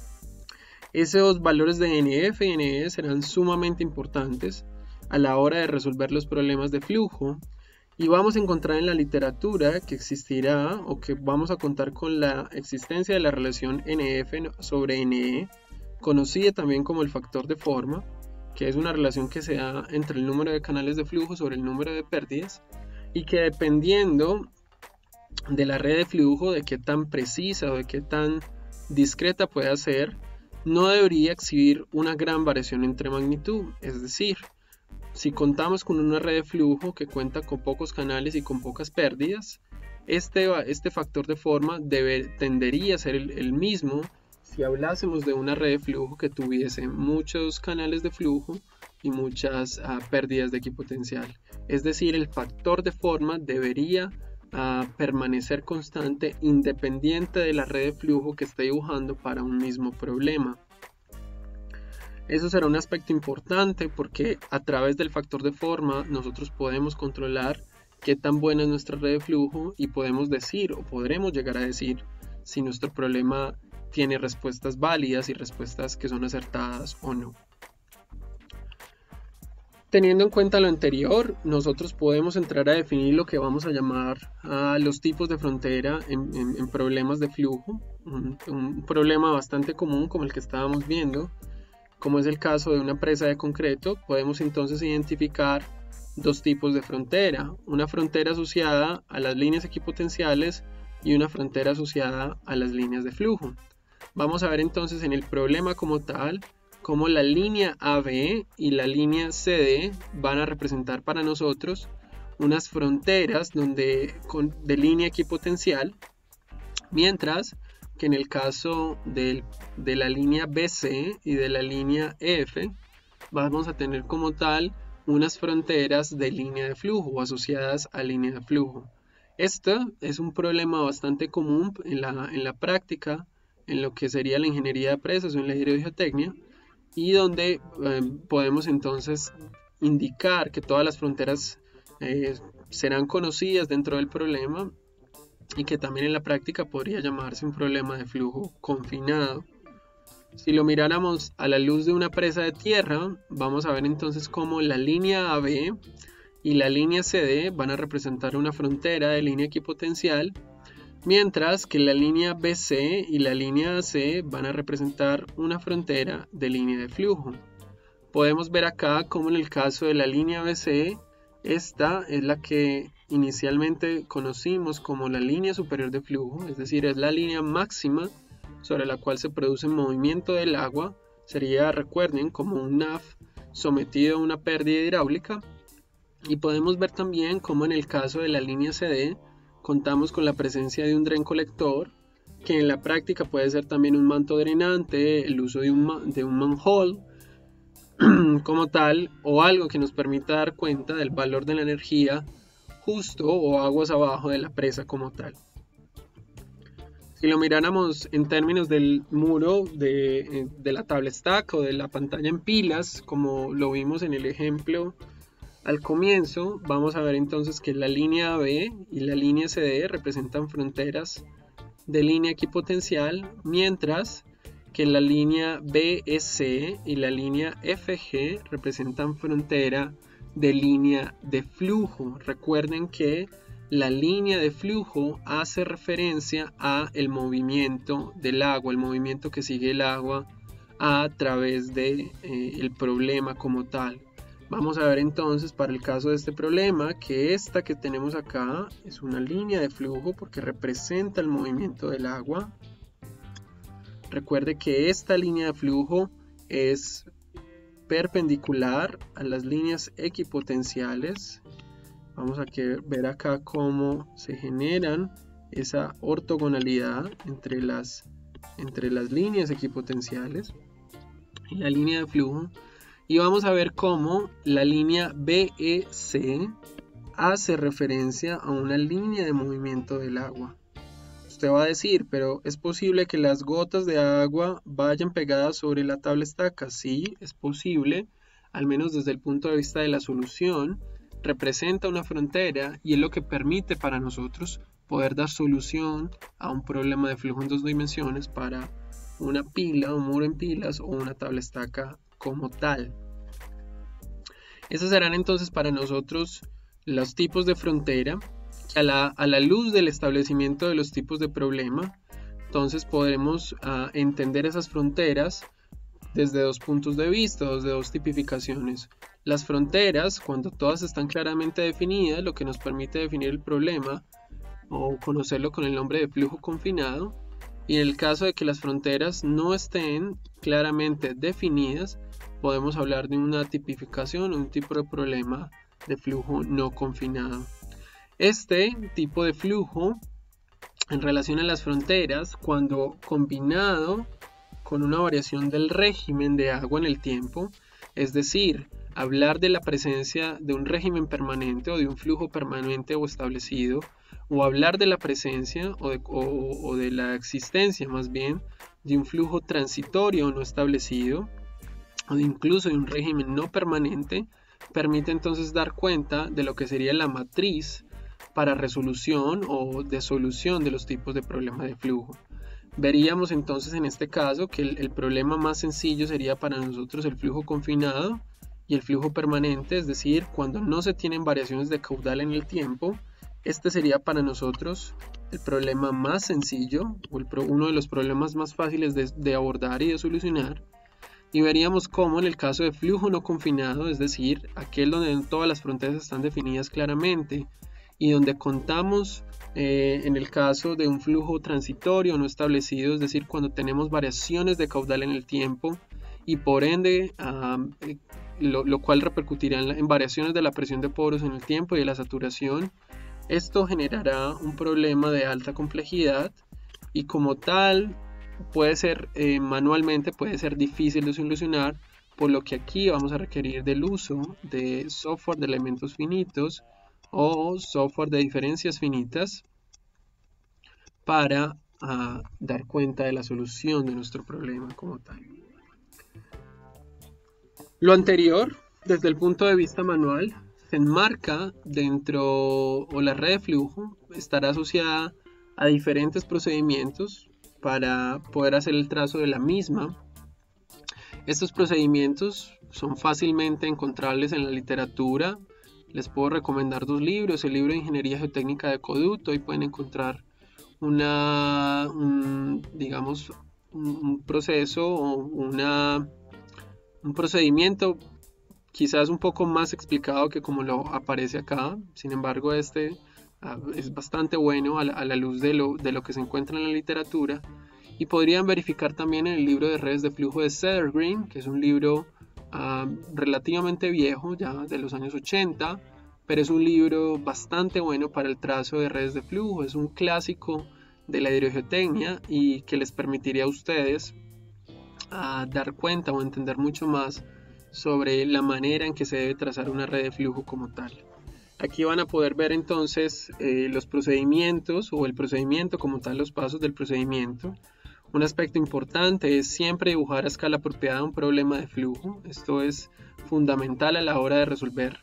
Esos valores de N F y N E serán sumamente importantes a la hora de resolver los problemas de flujo, y vamos a encontrar en la literatura que existirá o que vamos a contar con la existencia de la relación N F sobre N E, conocida también como el factor de forma, que es una relación que se da entre el número de canales de flujo sobre el número de pérdidas, y que dependiendo de la red de flujo, de qué tan precisa o de qué tan discreta pueda ser, no debería exhibir una gran variación entre magnitud. Es decir, si contamos con una red de flujo que cuenta con pocos canales y con pocas pérdidas, este, este factor de forma debe, tendería a ser el, el mismo si hablásemos de una red de flujo que tuviese muchos canales de flujo y muchas uh, pérdidas de equipotencial. Es decir, el factor de forma debería uh, permanecer constante independiente de la red de flujo que esté dibujando para un mismo problema. Eso será un aspecto importante porque a través del factor de forma nosotros podemos controlar qué tan buena es nuestra red de flujo y podemos decir o podremos llegar a decir si nuestro problema tiene respuestas válidas y respuestas que son acertadas o no. Teniendo en cuenta lo anterior, nosotros podemos entrar a definir lo que vamos a llamar a los tipos de frontera en, en, en problemas de flujo. Un, un problema bastante común como el que estábamos viendo, como es el caso de una presa de concreto, podemos entonces identificar dos tipos de frontera: una frontera asociada a las líneas equipotenciales y una frontera asociada a las líneas de flujo. Vamos a ver entonces en el problema como tal cómo la línea A B y la línea C D van a representar para nosotros unas fronteras donde, con, de línea equipotencial, mientras que en el caso de, de la línea B C y de la línea F vamos a tener como tal unas fronteras de línea de flujo o asociadas a línea de flujo. Esto es un problema bastante común en la, en la práctica, en lo que sería la ingeniería de presas o en la hidrogeotecnia, y donde eh, podemos entonces indicar que todas las fronteras eh, serán conocidas dentro del problema y que también en la práctica podría llamarse un problema de flujo confinado. Si lo miráramos a la luz de una presa de tierra, vamos a ver entonces cómo la línea A B y la línea C D van a representar una frontera de línea equipotencial, mientras que la línea B C y la línea A C van a representar una frontera de línea de flujo. Podemos ver acá cómo en el caso de la línea B C, esta es la que inicialmente conocimos como la línea superior de flujo, es decir, es la línea máxima sobre la cual se produce movimiento del agua. Sería, recuerden, como un N A F sometido a una pérdida hidráulica. Y podemos ver también cómo en el caso de la línea C D contamos con la presencia de un dren colector, que en la práctica puede ser también un manto drenante, el uso de un, de un manhole como tal, o algo que nos permita dar cuenta del valor de la energía justo o aguas abajo de la presa como tal. Si lo miráramos en términos del muro de, de la tabla stack o de la pantalla en pilas, como lo vimos en el ejemplo Al comienzo vamos a ver entonces que la línea A B y la línea C D representan fronteras de línea equipotencial, mientras que la línea B E C y la línea F G representan frontera de línea de flujo. Recuerden que la línea de flujo hace referencia a el movimiento del agua, el movimiento que sigue el agua a través de eh, el problema como tal. Vamos a ver entonces para el caso de este problema que esta que tenemos acá es una línea de flujo porque representa el movimiento del agua. Recuerde que esta línea de flujo es perpendicular a las líneas equipotenciales. Vamos a ver acá cómo se generan esa ortogonalidad entre las, entre las líneas equipotenciales y la línea de flujo. Y vamos a ver cómo la línea B E C hace referencia a una línea de movimiento del agua. Usted va a decir, pero ¿es posible que las gotas de agua vayan pegadas sobre la tabla estaca? Sí, es posible, al menos desde el punto de vista de la solución. Representa una frontera y es lo que permite para nosotros poder dar solución a un problema de flujo en dos dimensiones para una pila, un muro en pilas o una tabla estaca como tal. Esos serán entonces para nosotros los tipos de frontera que a la, a la luz del establecimiento de los tipos de problema, entonces podremos uh, entender esas fronteras desde dos puntos de vista, desde dos tipificaciones. Las fronteras, cuando todas están claramente definidas, lo que nos permite definir el problema o conocerlo con el nombre de flujo confinado, y en el caso de que las fronteras no estén claramente definidas, podemos hablar de una tipificación o un tipo de problema de flujo no confinado. Este tipo de flujo, en relación a las fronteras, cuando combinado con una variación del régimen de agua en el tiempo, es decir, hablar de la presencia de un régimen permanente o de un flujo permanente o establecido, o hablar de la presencia o de, o, o de la existencia más bien de un flujo transitorio no establecido, o de incluso de un régimen no permanente, permite entonces dar cuenta de lo que sería la matriz para resolución o de solución de los tipos de problema de flujo. Veríamos entonces en este caso que el, el problema más sencillo sería para nosotros el flujo confinado y el flujo permanente, es decir, cuando no se tienen variaciones de caudal en el tiempo. Este sería para nosotros el problema más sencillo o el pro, uno de los problemas más fáciles de, de abordar y de solucionar. Y veríamos cómo en el caso de flujo no confinado, es decir, aquel donde todas las fronteras están definidas claramente y donde contamos eh, en el caso de un flujo transitorio no establecido, es decir, cuando tenemos variaciones de caudal en el tiempo y por ende um, lo, lo cual repercutirá en, la, en variaciones de la presión de poros en el tiempo y de la saturación. Esto generará un problema de alta complejidad y como tal puede ser eh, manualmente puede ser difícil de solucionar, por lo que aquí vamos a requerir del uso de software de elementos finitos o software de diferencias finitas para uh, dar cuenta de la solución de nuestro problema como tal. Lo anterior, desde el punto de vista manual, se enmarca dentro, o la red de flujo estará asociada a diferentes procedimientos para poder hacer el trazo de la misma. Estos procedimientos son fácilmente encontrables en la literatura. Les puedo recomendar dos libros, el libro de Ingeniería Geotécnica de Ecoducto, y pueden encontrar una, un, digamos, un, un proceso o una, un procedimiento quizás un poco más explicado que como lo aparece acá. Sin embargo, este uh, es bastante bueno a la, a la luz de lo, de lo que se encuentra en la literatura. Y podrían verificar también en el libro de redes de flujo de Sedergreen, que es un libro uh, relativamente viejo, ya de los años ochenta, pero es un libro bastante bueno para el trazo de redes de flujo. Es un clásico de la hidrogeotecnia y que les permitiría a ustedes uh, dar cuenta o entender mucho más sobre la manera en que se debe trazar una red de flujo como tal. Aquí van a poder ver entonces eh, los procedimientos o el procedimiento como tal, los pasos del procedimiento. Un aspecto importante es siempre dibujar a escala apropiada un problema de flujo. Esto es fundamental a la hora de resolver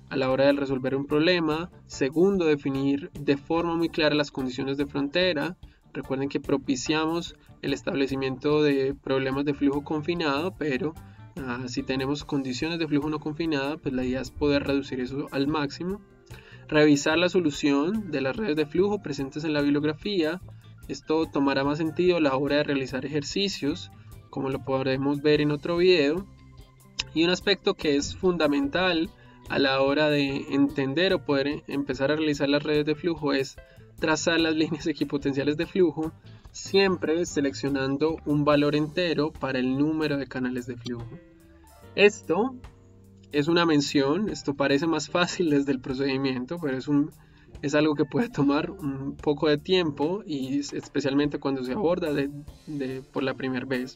a la hora de resolver un problema. Segundo, definir de forma muy clara las condiciones de frontera. Recuerden que propiciamos el establecimiento de problemas de flujo confinado, pero uh, si tenemos condiciones de flujo no confinado, pues la idea es poder reducir eso al máximo. Revisar la solución de las redes de flujo presentes en la bibliografía. Esto tomará más sentido a la hora de realizar ejercicios, como lo podremos ver en otro video. Y un aspecto que es fundamental a la hora de entender o poder empezar a realizar las redes de flujo es trazar las líneas equipotenciales de flujo, siempre seleccionando un valor entero para el número de canales de flujo. Esto es una mención, esto parece más fácil desde el procedimiento, pero es, un, es algo que puede tomar un poco de tiempo y especialmente cuando se aborda de, de, por la primera vez.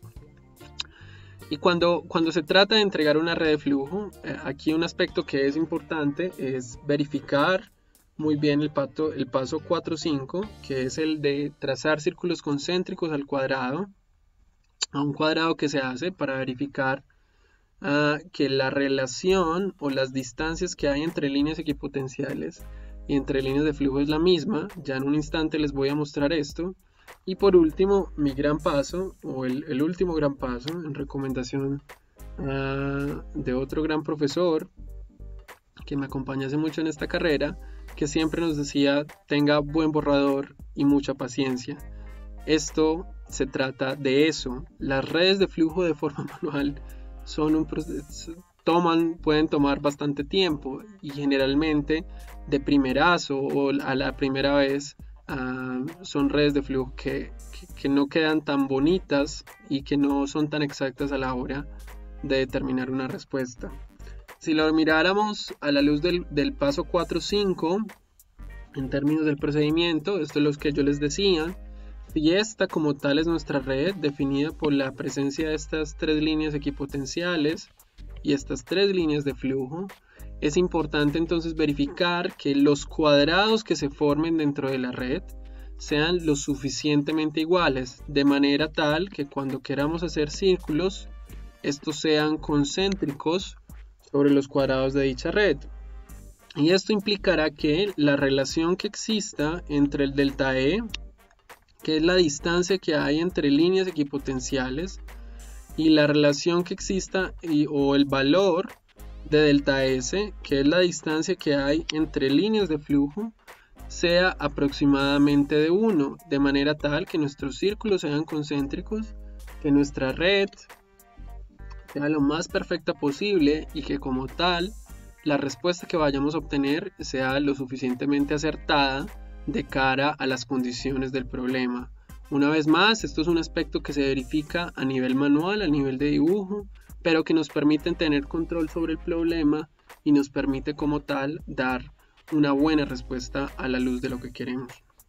Y cuando, cuando se trata de entregar una red de flujo, eh, aquí un aspecto que es importante es verificar muy bien el, pato, el paso cuatro cinco, que es el de trazar círculos concéntricos al cuadrado, a un cuadrado que se hace para verificar uh, que la relación o las distancias que hay entre líneas equipotenciales y entre líneas de flujo es la misma. Ya en un instante les voy a mostrar esto. Y por último, mi gran paso, o el, el último gran paso, en recomendación uh, de otro gran profesor que me acompaña hace mucho en esta carrera, que siempre nos decía: tenga buen borrador y mucha paciencia. Esto se trata de eso. Las redes de flujo de forma manual son un proceso, toman, pueden tomar bastante tiempo, y generalmente de primerazo o a la primera vez Uh, son redes de flujo que, que, que no quedan tan bonitas y que no son tan exactas a la hora de determinar una respuesta. Si lo miráramos a la luz del, del paso cuatro cinco, en términos del procedimiento, esto es lo que yo les decía. Si esta como tal es nuestra red, definida por la presencia de estas tres líneas equipotenciales y estas tres líneas de flujo, es importante entonces verificar que los cuadrados que se formen dentro de la red sean lo suficientemente iguales, de manera tal que cuando queramos hacer círculos, estos sean concéntricos sobre los cuadrados de dicha red. Y esto implicará que la relación que exista entre el delta E, que es la distancia que hay entre líneas equipotenciales, y la relación que exista y, o el valor de delta S, que es la distancia que hay entre líneas de flujo, sea aproximadamente de uno, de manera tal que nuestros círculos sean concéntricos, que nuestra red sea lo más perfecta posible y que como tal la respuesta que vayamos a obtener sea lo suficientemente acertada de cara a las condiciones del problema. Una vez más, esto es un aspecto que se verifica a nivel manual, a nivel de dibujo, pero que nos permiten tener control sobre el problema y nos permite como tal dar una buena respuesta a la luz de lo que queremos.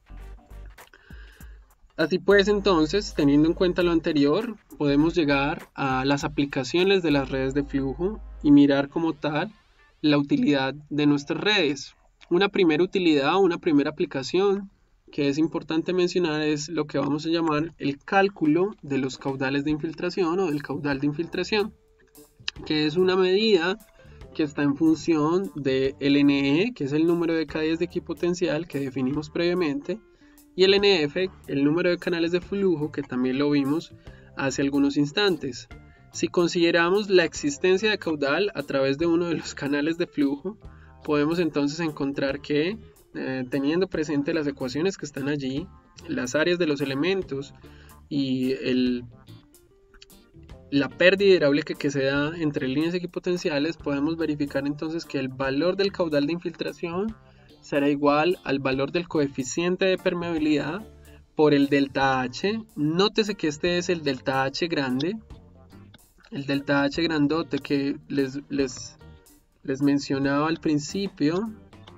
Así pues, entonces, teniendo en cuenta lo anterior, podemos llegar a las aplicaciones de las redes de flujo y mirar como tal la utilidad de nuestras redes. Una primera utilidad, una primera aplicación que es importante mencionar es lo que vamos a llamar el cálculo de los caudales de infiltración o del caudal de infiltración, que es una medida que está en función de el N E, que es el número de caídas de equipotencial que definimos previamente, y el N F, el número de canales de flujo, que también lo vimos hace algunos instantes. Si consideramos la existencia de caudal a través de uno de los canales de flujo, podemos entonces encontrar que, eh, teniendo presente las ecuaciones que están allí, las áreas de los elementos y el la pérdida hidráulica que se da entre líneas equipotenciales, podemos verificar entonces que el valor del caudal de infiltración será igual al valor del coeficiente de permeabilidad por el delta H. Nótese que este es el delta H grande, el delta H grandote que les, les, les mencionaba al principio.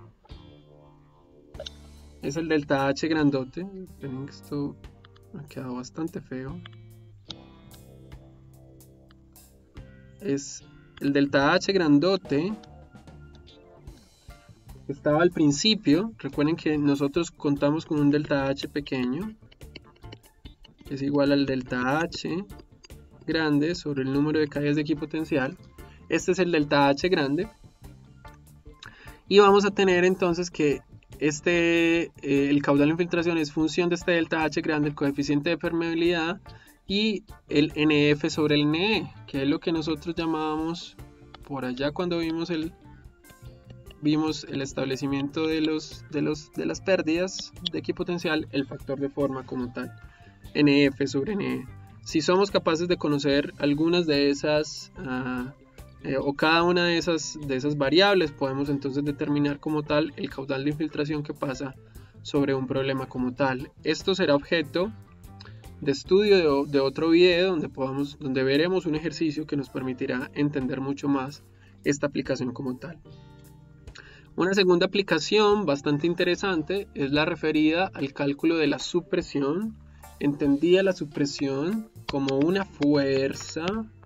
Es el delta H grandote. Esperen que esto ha quedado bastante feo. Es el delta H grandote que estaba al principio. Recuerden que nosotros contamos con un delta H pequeño, que es igual al delta H grande sobre el número de caídas de equipotencial. Este es el delta H grande. Y vamos a tener entonces que este, eh, el caudal de infiltración es función de este delta H grande, el coeficiente de permeabilidad, y el N F sobre el N E, que es lo que nosotros llamábamos por allá cuando vimos el, vimos el establecimiento de, los, de, los, de las pérdidas de equipotencial, el factor de forma como tal, N F sobre N E. Si somos capaces de conocer algunas de esas uh, eh, o cada una de esas, de esas variables, podemos entonces determinar como tal el caudal de infiltración que pasa sobre un problema como tal. Esto será objeto de estudio de, de otro video donde, podamos, donde veremos un ejercicio que nos permitirá entender mucho más esta aplicación como tal. Una segunda aplicación bastante interesante es la referida al cálculo de la supresión. Entendía la supresión como una fuerza,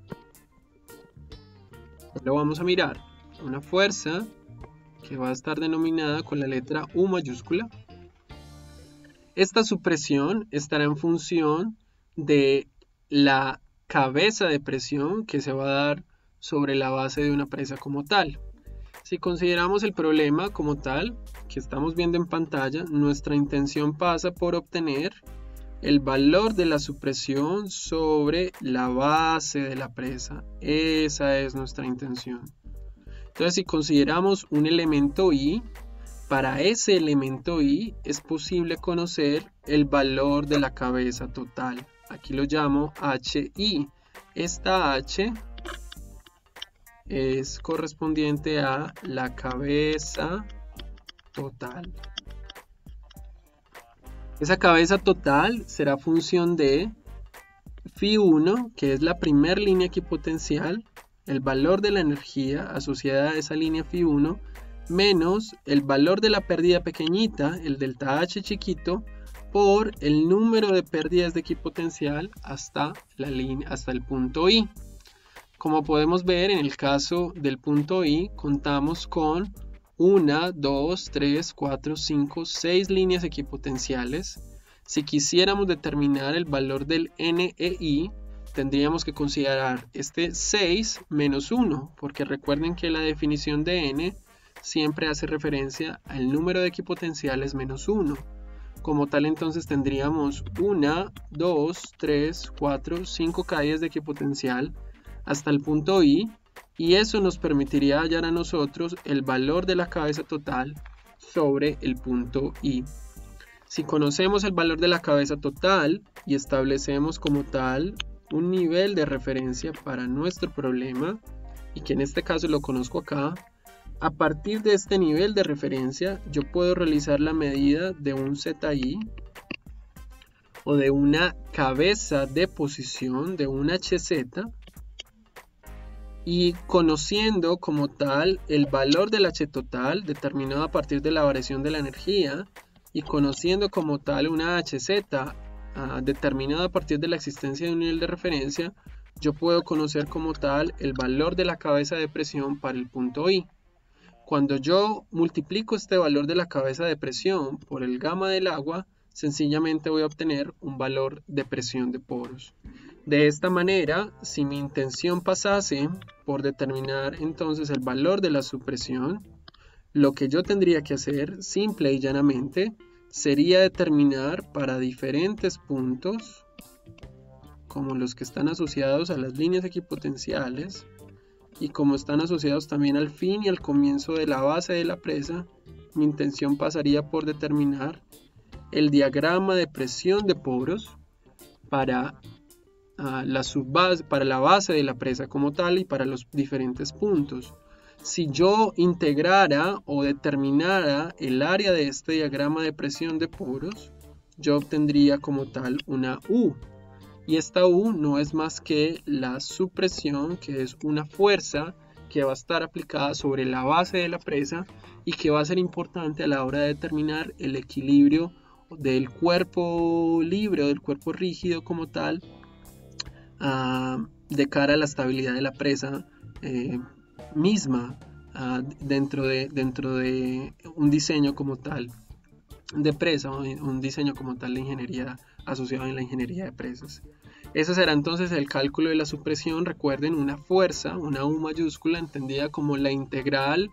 lo vamos a mirar, una fuerza que va a estar denominada con la letra U mayúscula. Esta supresión estará en función de la cabeza de presión que se va a dar sobre la base de una presa como tal. Si consideramos el problema como tal que estamos viendo en pantalla, nuestra intención pasa por obtener el valor de la supresión sobre la base de la presa. Esa es nuestra intención. Entonces, si consideramos un elemento I, para ese elemento I es posible conocer el valor de la cabeza total. Aquí lo llamo H I. Esta H es correspondiente a la cabeza total. Esa cabeza total será función de phi uno, que es la primera línea equipotencial, el valor de la energía asociada a esa línea phi uno, menos el valor de la pérdida pequeñita, el delta H chiquito, por el número de pérdidas de equipotencial hasta, la línea, hasta el punto I. Como podemos ver, en el caso del punto I, contamos con una, dos, tres, cuatro, cinco, seis líneas equipotenciales. Si quisiéramos determinar el valor del N E I, tendríamos que considerar este seis menos uno, porque recuerden que la definición de N siempre hace referencia al número de equipotenciales menos uno. Como tal, entonces tendríamos una, dos, tres, cuatro, cinco caídas de equipotencial hasta el punto I, y eso nos permitiría hallar a nosotros el valor de la cabeza total sobre el punto I. Si conocemos el valor de la cabeza total y establecemos como tal un nivel de referencia para nuestro problema, y que en este caso lo conozco acá, a partir de este nivel de referencia yo puedo realizar la medida de un Z I o de una cabeza de posición, de un H Z, y conociendo como tal el valor del H total determinado a partir de la variación de la energía, y conociendo como tal una H Z uh, determinada a partir de la existencia de un nivel de referencia, yo puedo conocer como tal el valor de la cabeza de presión para el punto I. Cuando yo multiplico este valor de la cabeza de presión por el gamma del agua, sencillamente voy a obtener un valor de presión de poros. De esta manera, si mi intención pasase por determinar entonces el valor de la supresión, lo que yo tendría que hacer, simple y llanamente, sería determinar para diferentes puntos, como los que están asociados a las líneas equipotenciales, y como están asociados también al fin y al comienzo de la base de la presa, mi intención pasaría por determinar el diagrama de presión de poros para, uh, la subbase, para la base de la presa como tal y para los diferentes puntos. Si yo integrara o determinara el área de este diagrama de presión de poros, yo obtendría como tal una U. Y esta U no es más que la supresión, que es una fuerza que va a estar aplicada sobre la base de la presa y que va a ser importante a la hora de determinar el equilibrio del cuerpo libre o del cuerpo rígido como tal, uh, de cara a la estabilidad de la presa eh, misma uh, dentro, de, dentro de un diseño como tal de presa, un diseño como tal de ingeniería asociado en la ingeniería de presas. Ese será entonces el cálculo de la supresión. Recuerden, una fuerza, una U mayúscula, entendida como la integral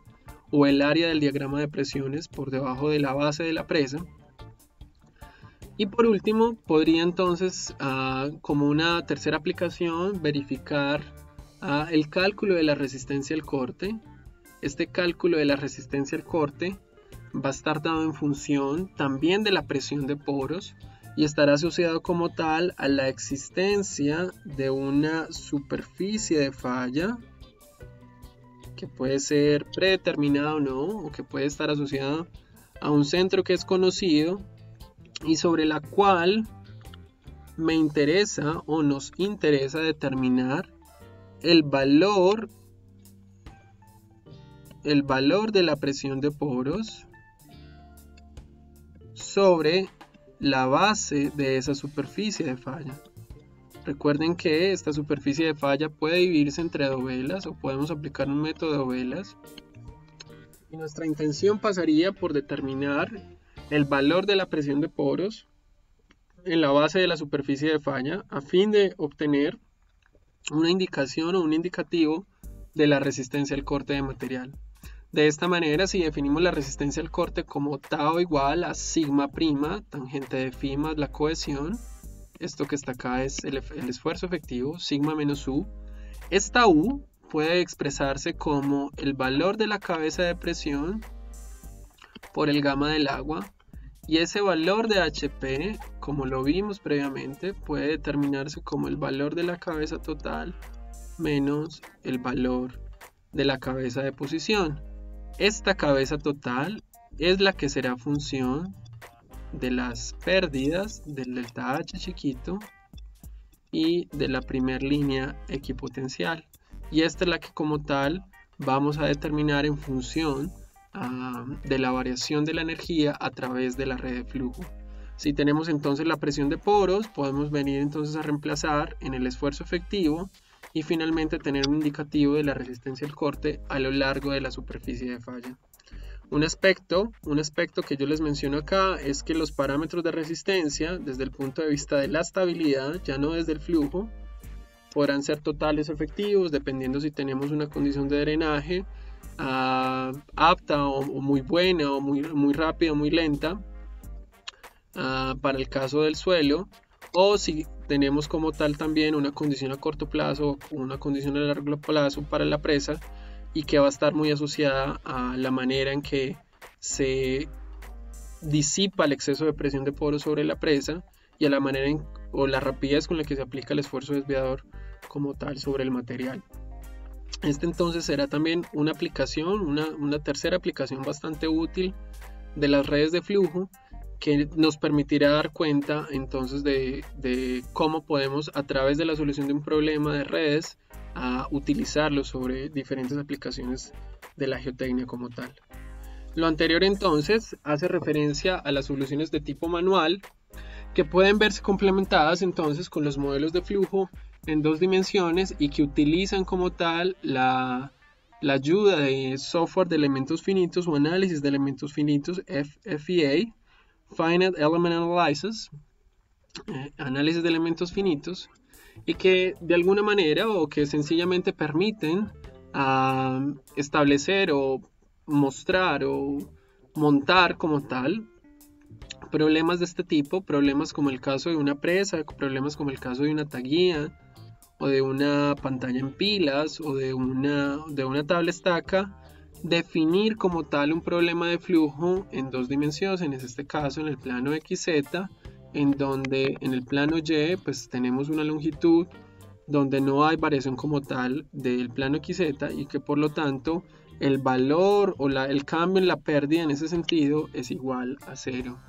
o el área del diagrama de presiones por debajo de la base de la presa. Y por último, podría entonces, uh, como una tercera aplicación, verificar uh, el cálculo de la resistencia al corte. Este cálculo de la resistencia al corte va a estar dado en función también de la presión de poros y estará asociado como tal a la existencia de una superficie de falla que puede ser predeterminada o no, o que puede estar asociada a un centro que es conocido y sobre la cual me interesa o nos interesa determinar el valor el valor de la presión de poros sobre la base de esa superficie de falla. Recuerden que esta superficie de falla puede dividirse entre dovelas o podemos aplicar un método de dovelas. Y nuestra intención pasaría por determinar el valor de la presión de poros en la base de la superficie de falla a fin de obtener una indicación o un indicativo de la resistencia al corte de material. De esta manera, si definimos la resistencia al corte como tau igual a sigma prima, tangente de phi más la cohesión, esto que está acá es el, el esfuerzo efectivo, sigma menos u, esta u puede expresarse como el valor de la cabeza de presión por el gamma del agua, y ese valor de H P, como lo vimos previamente, puede determinarse como el valor de la cabeza total menos el valor de la cabeza de posición. Esta cabeza total es la que será función de las pérdidas del delta H chiquito y de la primera línea equipotencial. Y esta es la que como tal vamos a determinar en función uh, de la variación de la energía a través de la red de flujo. Si tenemos entonces la presión de poros, podemos venir entonces a reemplazar en el esfuerzo efectivo y finalmente tener un indicativo de la resistencia al corte a lo largo de la superficie de falla. Un aspecto, un aspecto que yo les menciono acá es que los parámetros de resistencia desde el punto de vista de la estabilidad, ya no desde el flujo, podrán ser totales o efectivos dependiendo si tenemos una condición de drenaje uh, apta o, o muy buena o muy, muy rápida o muy lenta uh, para el caso del suelo, o si tenemos como tal también una condición a corto plazo o una condición a largo plazo para la presa y que va a estar muy asociada a la manera en que se disipa el exceso de presión de poros sobre la presa y a la manera en, o la rapidez con la que se aplica el esfuerzo desviador como tal sobre el material. Este entonces será también una aplicación, una, una tercera aplicación bastante útil de las redes de flujo que nos permitirá dar cuenta entonces de, de cómo podemos a través de la solución de un problema de redes a utilizarlo sobre diferentes aplicaciones de la geotecnia como tal. Lo anterior entonces hace referencia a las soluciones de tipo manual que pueden verse complementadas entonces con los modelos de flujo en dos dimensiones y que utilizan como tal la, la ayuda de software de elementos finitos o análisis de elementos finitos, F E A, Finite Element Analysis, eh, análisis de elementos finitos, y que de alguna manera o que sencillamente permiten uh, establecer o mostrar o montar como tal problemas de este tipo, problemas como el caso de una presa, problemas como el caso de una taguía o de una pantalla en pilas o de una, de una tabla estaca, definir como tal un problema de flujo en dos dimensiones, en este caso en el plano X Z, en donde en el plano Y pues tenemos una longitud donde no hay variación como tal del plano X Z y que por lo tanto el valor o la, el cambio en la pérdida en ese sentido es igual a cero.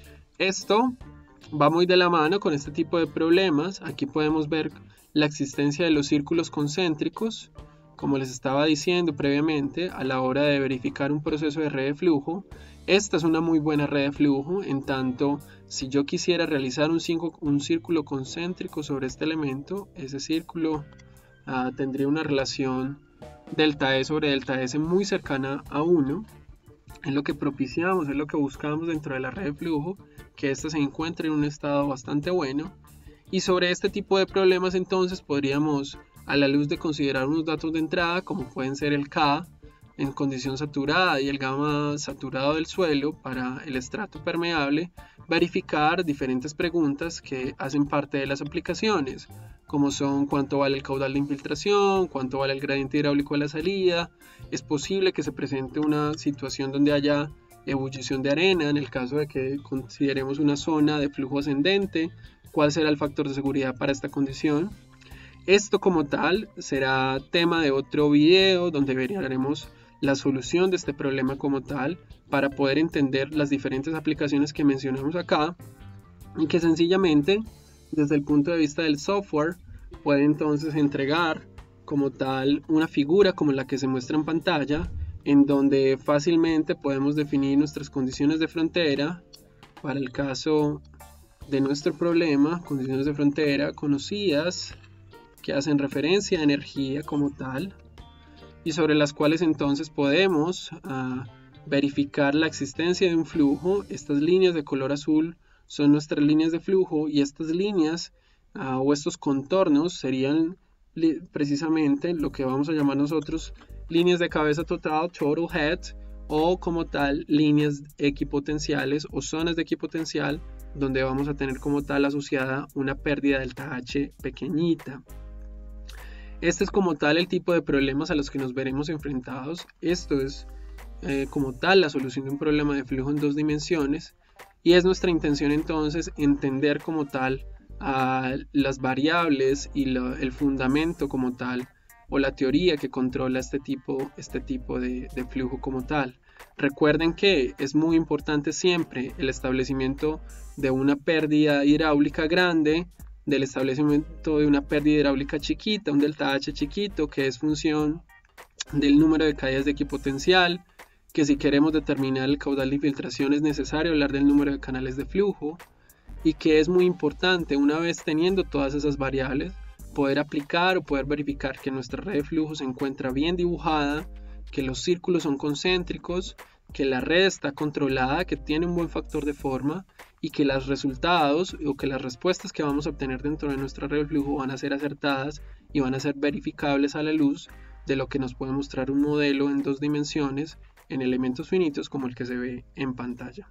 Esto va muy de la mano con este tipo de problemas. Aquí podemos ver la existencia de los círculos concéntricos, como les estaba diciendo previamente, a la hora de verificar un proceso de red de flujo. Esta es una muy buena red de flujo, en tanto si yo quisiera realizar un, cinco, un círculo concéntrico sobre este elemento, ese círculo uh, tendría una relación delta E sobre delta S muy cercana a uno. Es lo que propiciamos, es lo que buscamos dentro de la red de flujo, que ésta se encuentre en un estado bastante bueno. Y sobre este tipo de problemas entonces podríamos, a la luz de considerar unos datos de entrada como pueden ser el K, en condición saturada y el gamma saturado del suelo para el estrato permeable, verificar diferentes preguntas que hacen parte de las aplicaciones, como son cuánto vale el caudal de infiltración, cuánto vale el gradiente hidráulico de la salida. Es posible que se presente una situación donde haya ebullición de arena en el caso de que consideremos una zona de flujo ascendente, cuál será el factor de seguridad para esta condición. Esto como tal será tema de otro video donde veremos la solución de este problema como tal para poder entender las diferentes aplicaciones que mencionamos acá y que sencillamente desde el punto de vista del software puede entonces entregar como tal una figura como la que se muestra en pantalla, en donde fácilmente podemos definir nuestras condiciones de frontera para el caso de nuestro problema, condiciones de frontera conocidas que hacen referencia a energía como tal y sobre las cuales entonces podemos uh, verificar la existencia de un flujo. Estas líneas de color azul son nuestras líneas de flujo y estas líneas uh, o estos contornos serían precisamente lo que vamos a llamar nosotros líneas de cabeza total, total head, o como tal líneas equipotenciales o zonas de equipotencial donde vamos a tener como tal asociada una pérdida delta H pequeñita. Este es como tal el tipo de problemas a los que nos veremos enfrentados. Esto es eh, como tal la solución de un problema de flujo en dos dimensiones y es nuestra intención entonces entender como tal a las variables y lo, el fundamento como tal o la teoría que controla este tipo, este tipo de, de flujo como tal. Recuerden que es muy importante siempre el establecimiento de una pérdida hidráulica grande, del establecimiento de una pérdida hidráulica chiquita, un delta H chiquito que es función del número de caídas de equipotencial, que si queremos determinar el caudal de infiltración es necesario hablar del número de canales de flujo y que es muy importante una vez teniendo todas esas variables poder aplicar o poder verificar que nuestra red de flujo se encuentra bien dibujada, que los círculos son concéntricos, que la red está controlada, que tiene un buen factor de forma y que los resultados o que las respuestas que vamos a obtener dentro de nuestra red de flujo van a ser acertadas y van a ser verificables a la luz de lo que nos puede mostrar un modelo en dos dimensiones en elementos finitos como el que se ve en pantalla.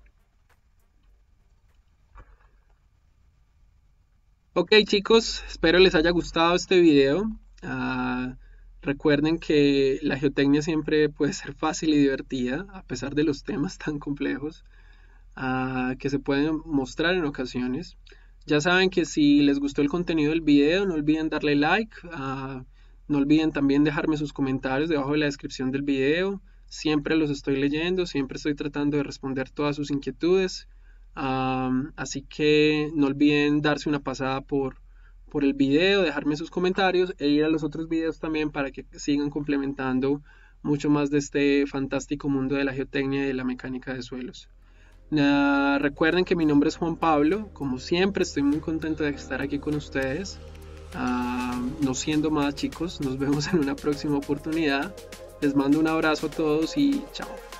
Ok chicos, espero les haya gustado este video. Uh, recuerden que la geotecnia siempre puede ser fácil y divertida a pesar de los temas tan complejos uh, que se pueden mostrar en ocasiones. Ya saben que si les gustó el contenido del video no olviden darle like, uh, no olviden también dejarme sus comentarios debajo de la descripción del video. Siempre los estoy leyendo, siempre estoy tratando de responder todas sus inquietudes. Um, así que no olviden darse una pasada por, por el video, dejarme sus comentarios e ir a los otros videos también para que sigan complementando mucho más de este fantástico mundo de la geotecnia y de la mecánica de suelos. Uh, recuerden que mi nombre es Juan Pablo, como siempre estoy muy contento de estar aquí con ustedes. Uh, no siendo más chicos, nos vemos en una próxima oportunidad. Les mando un abrazo a todos y chao.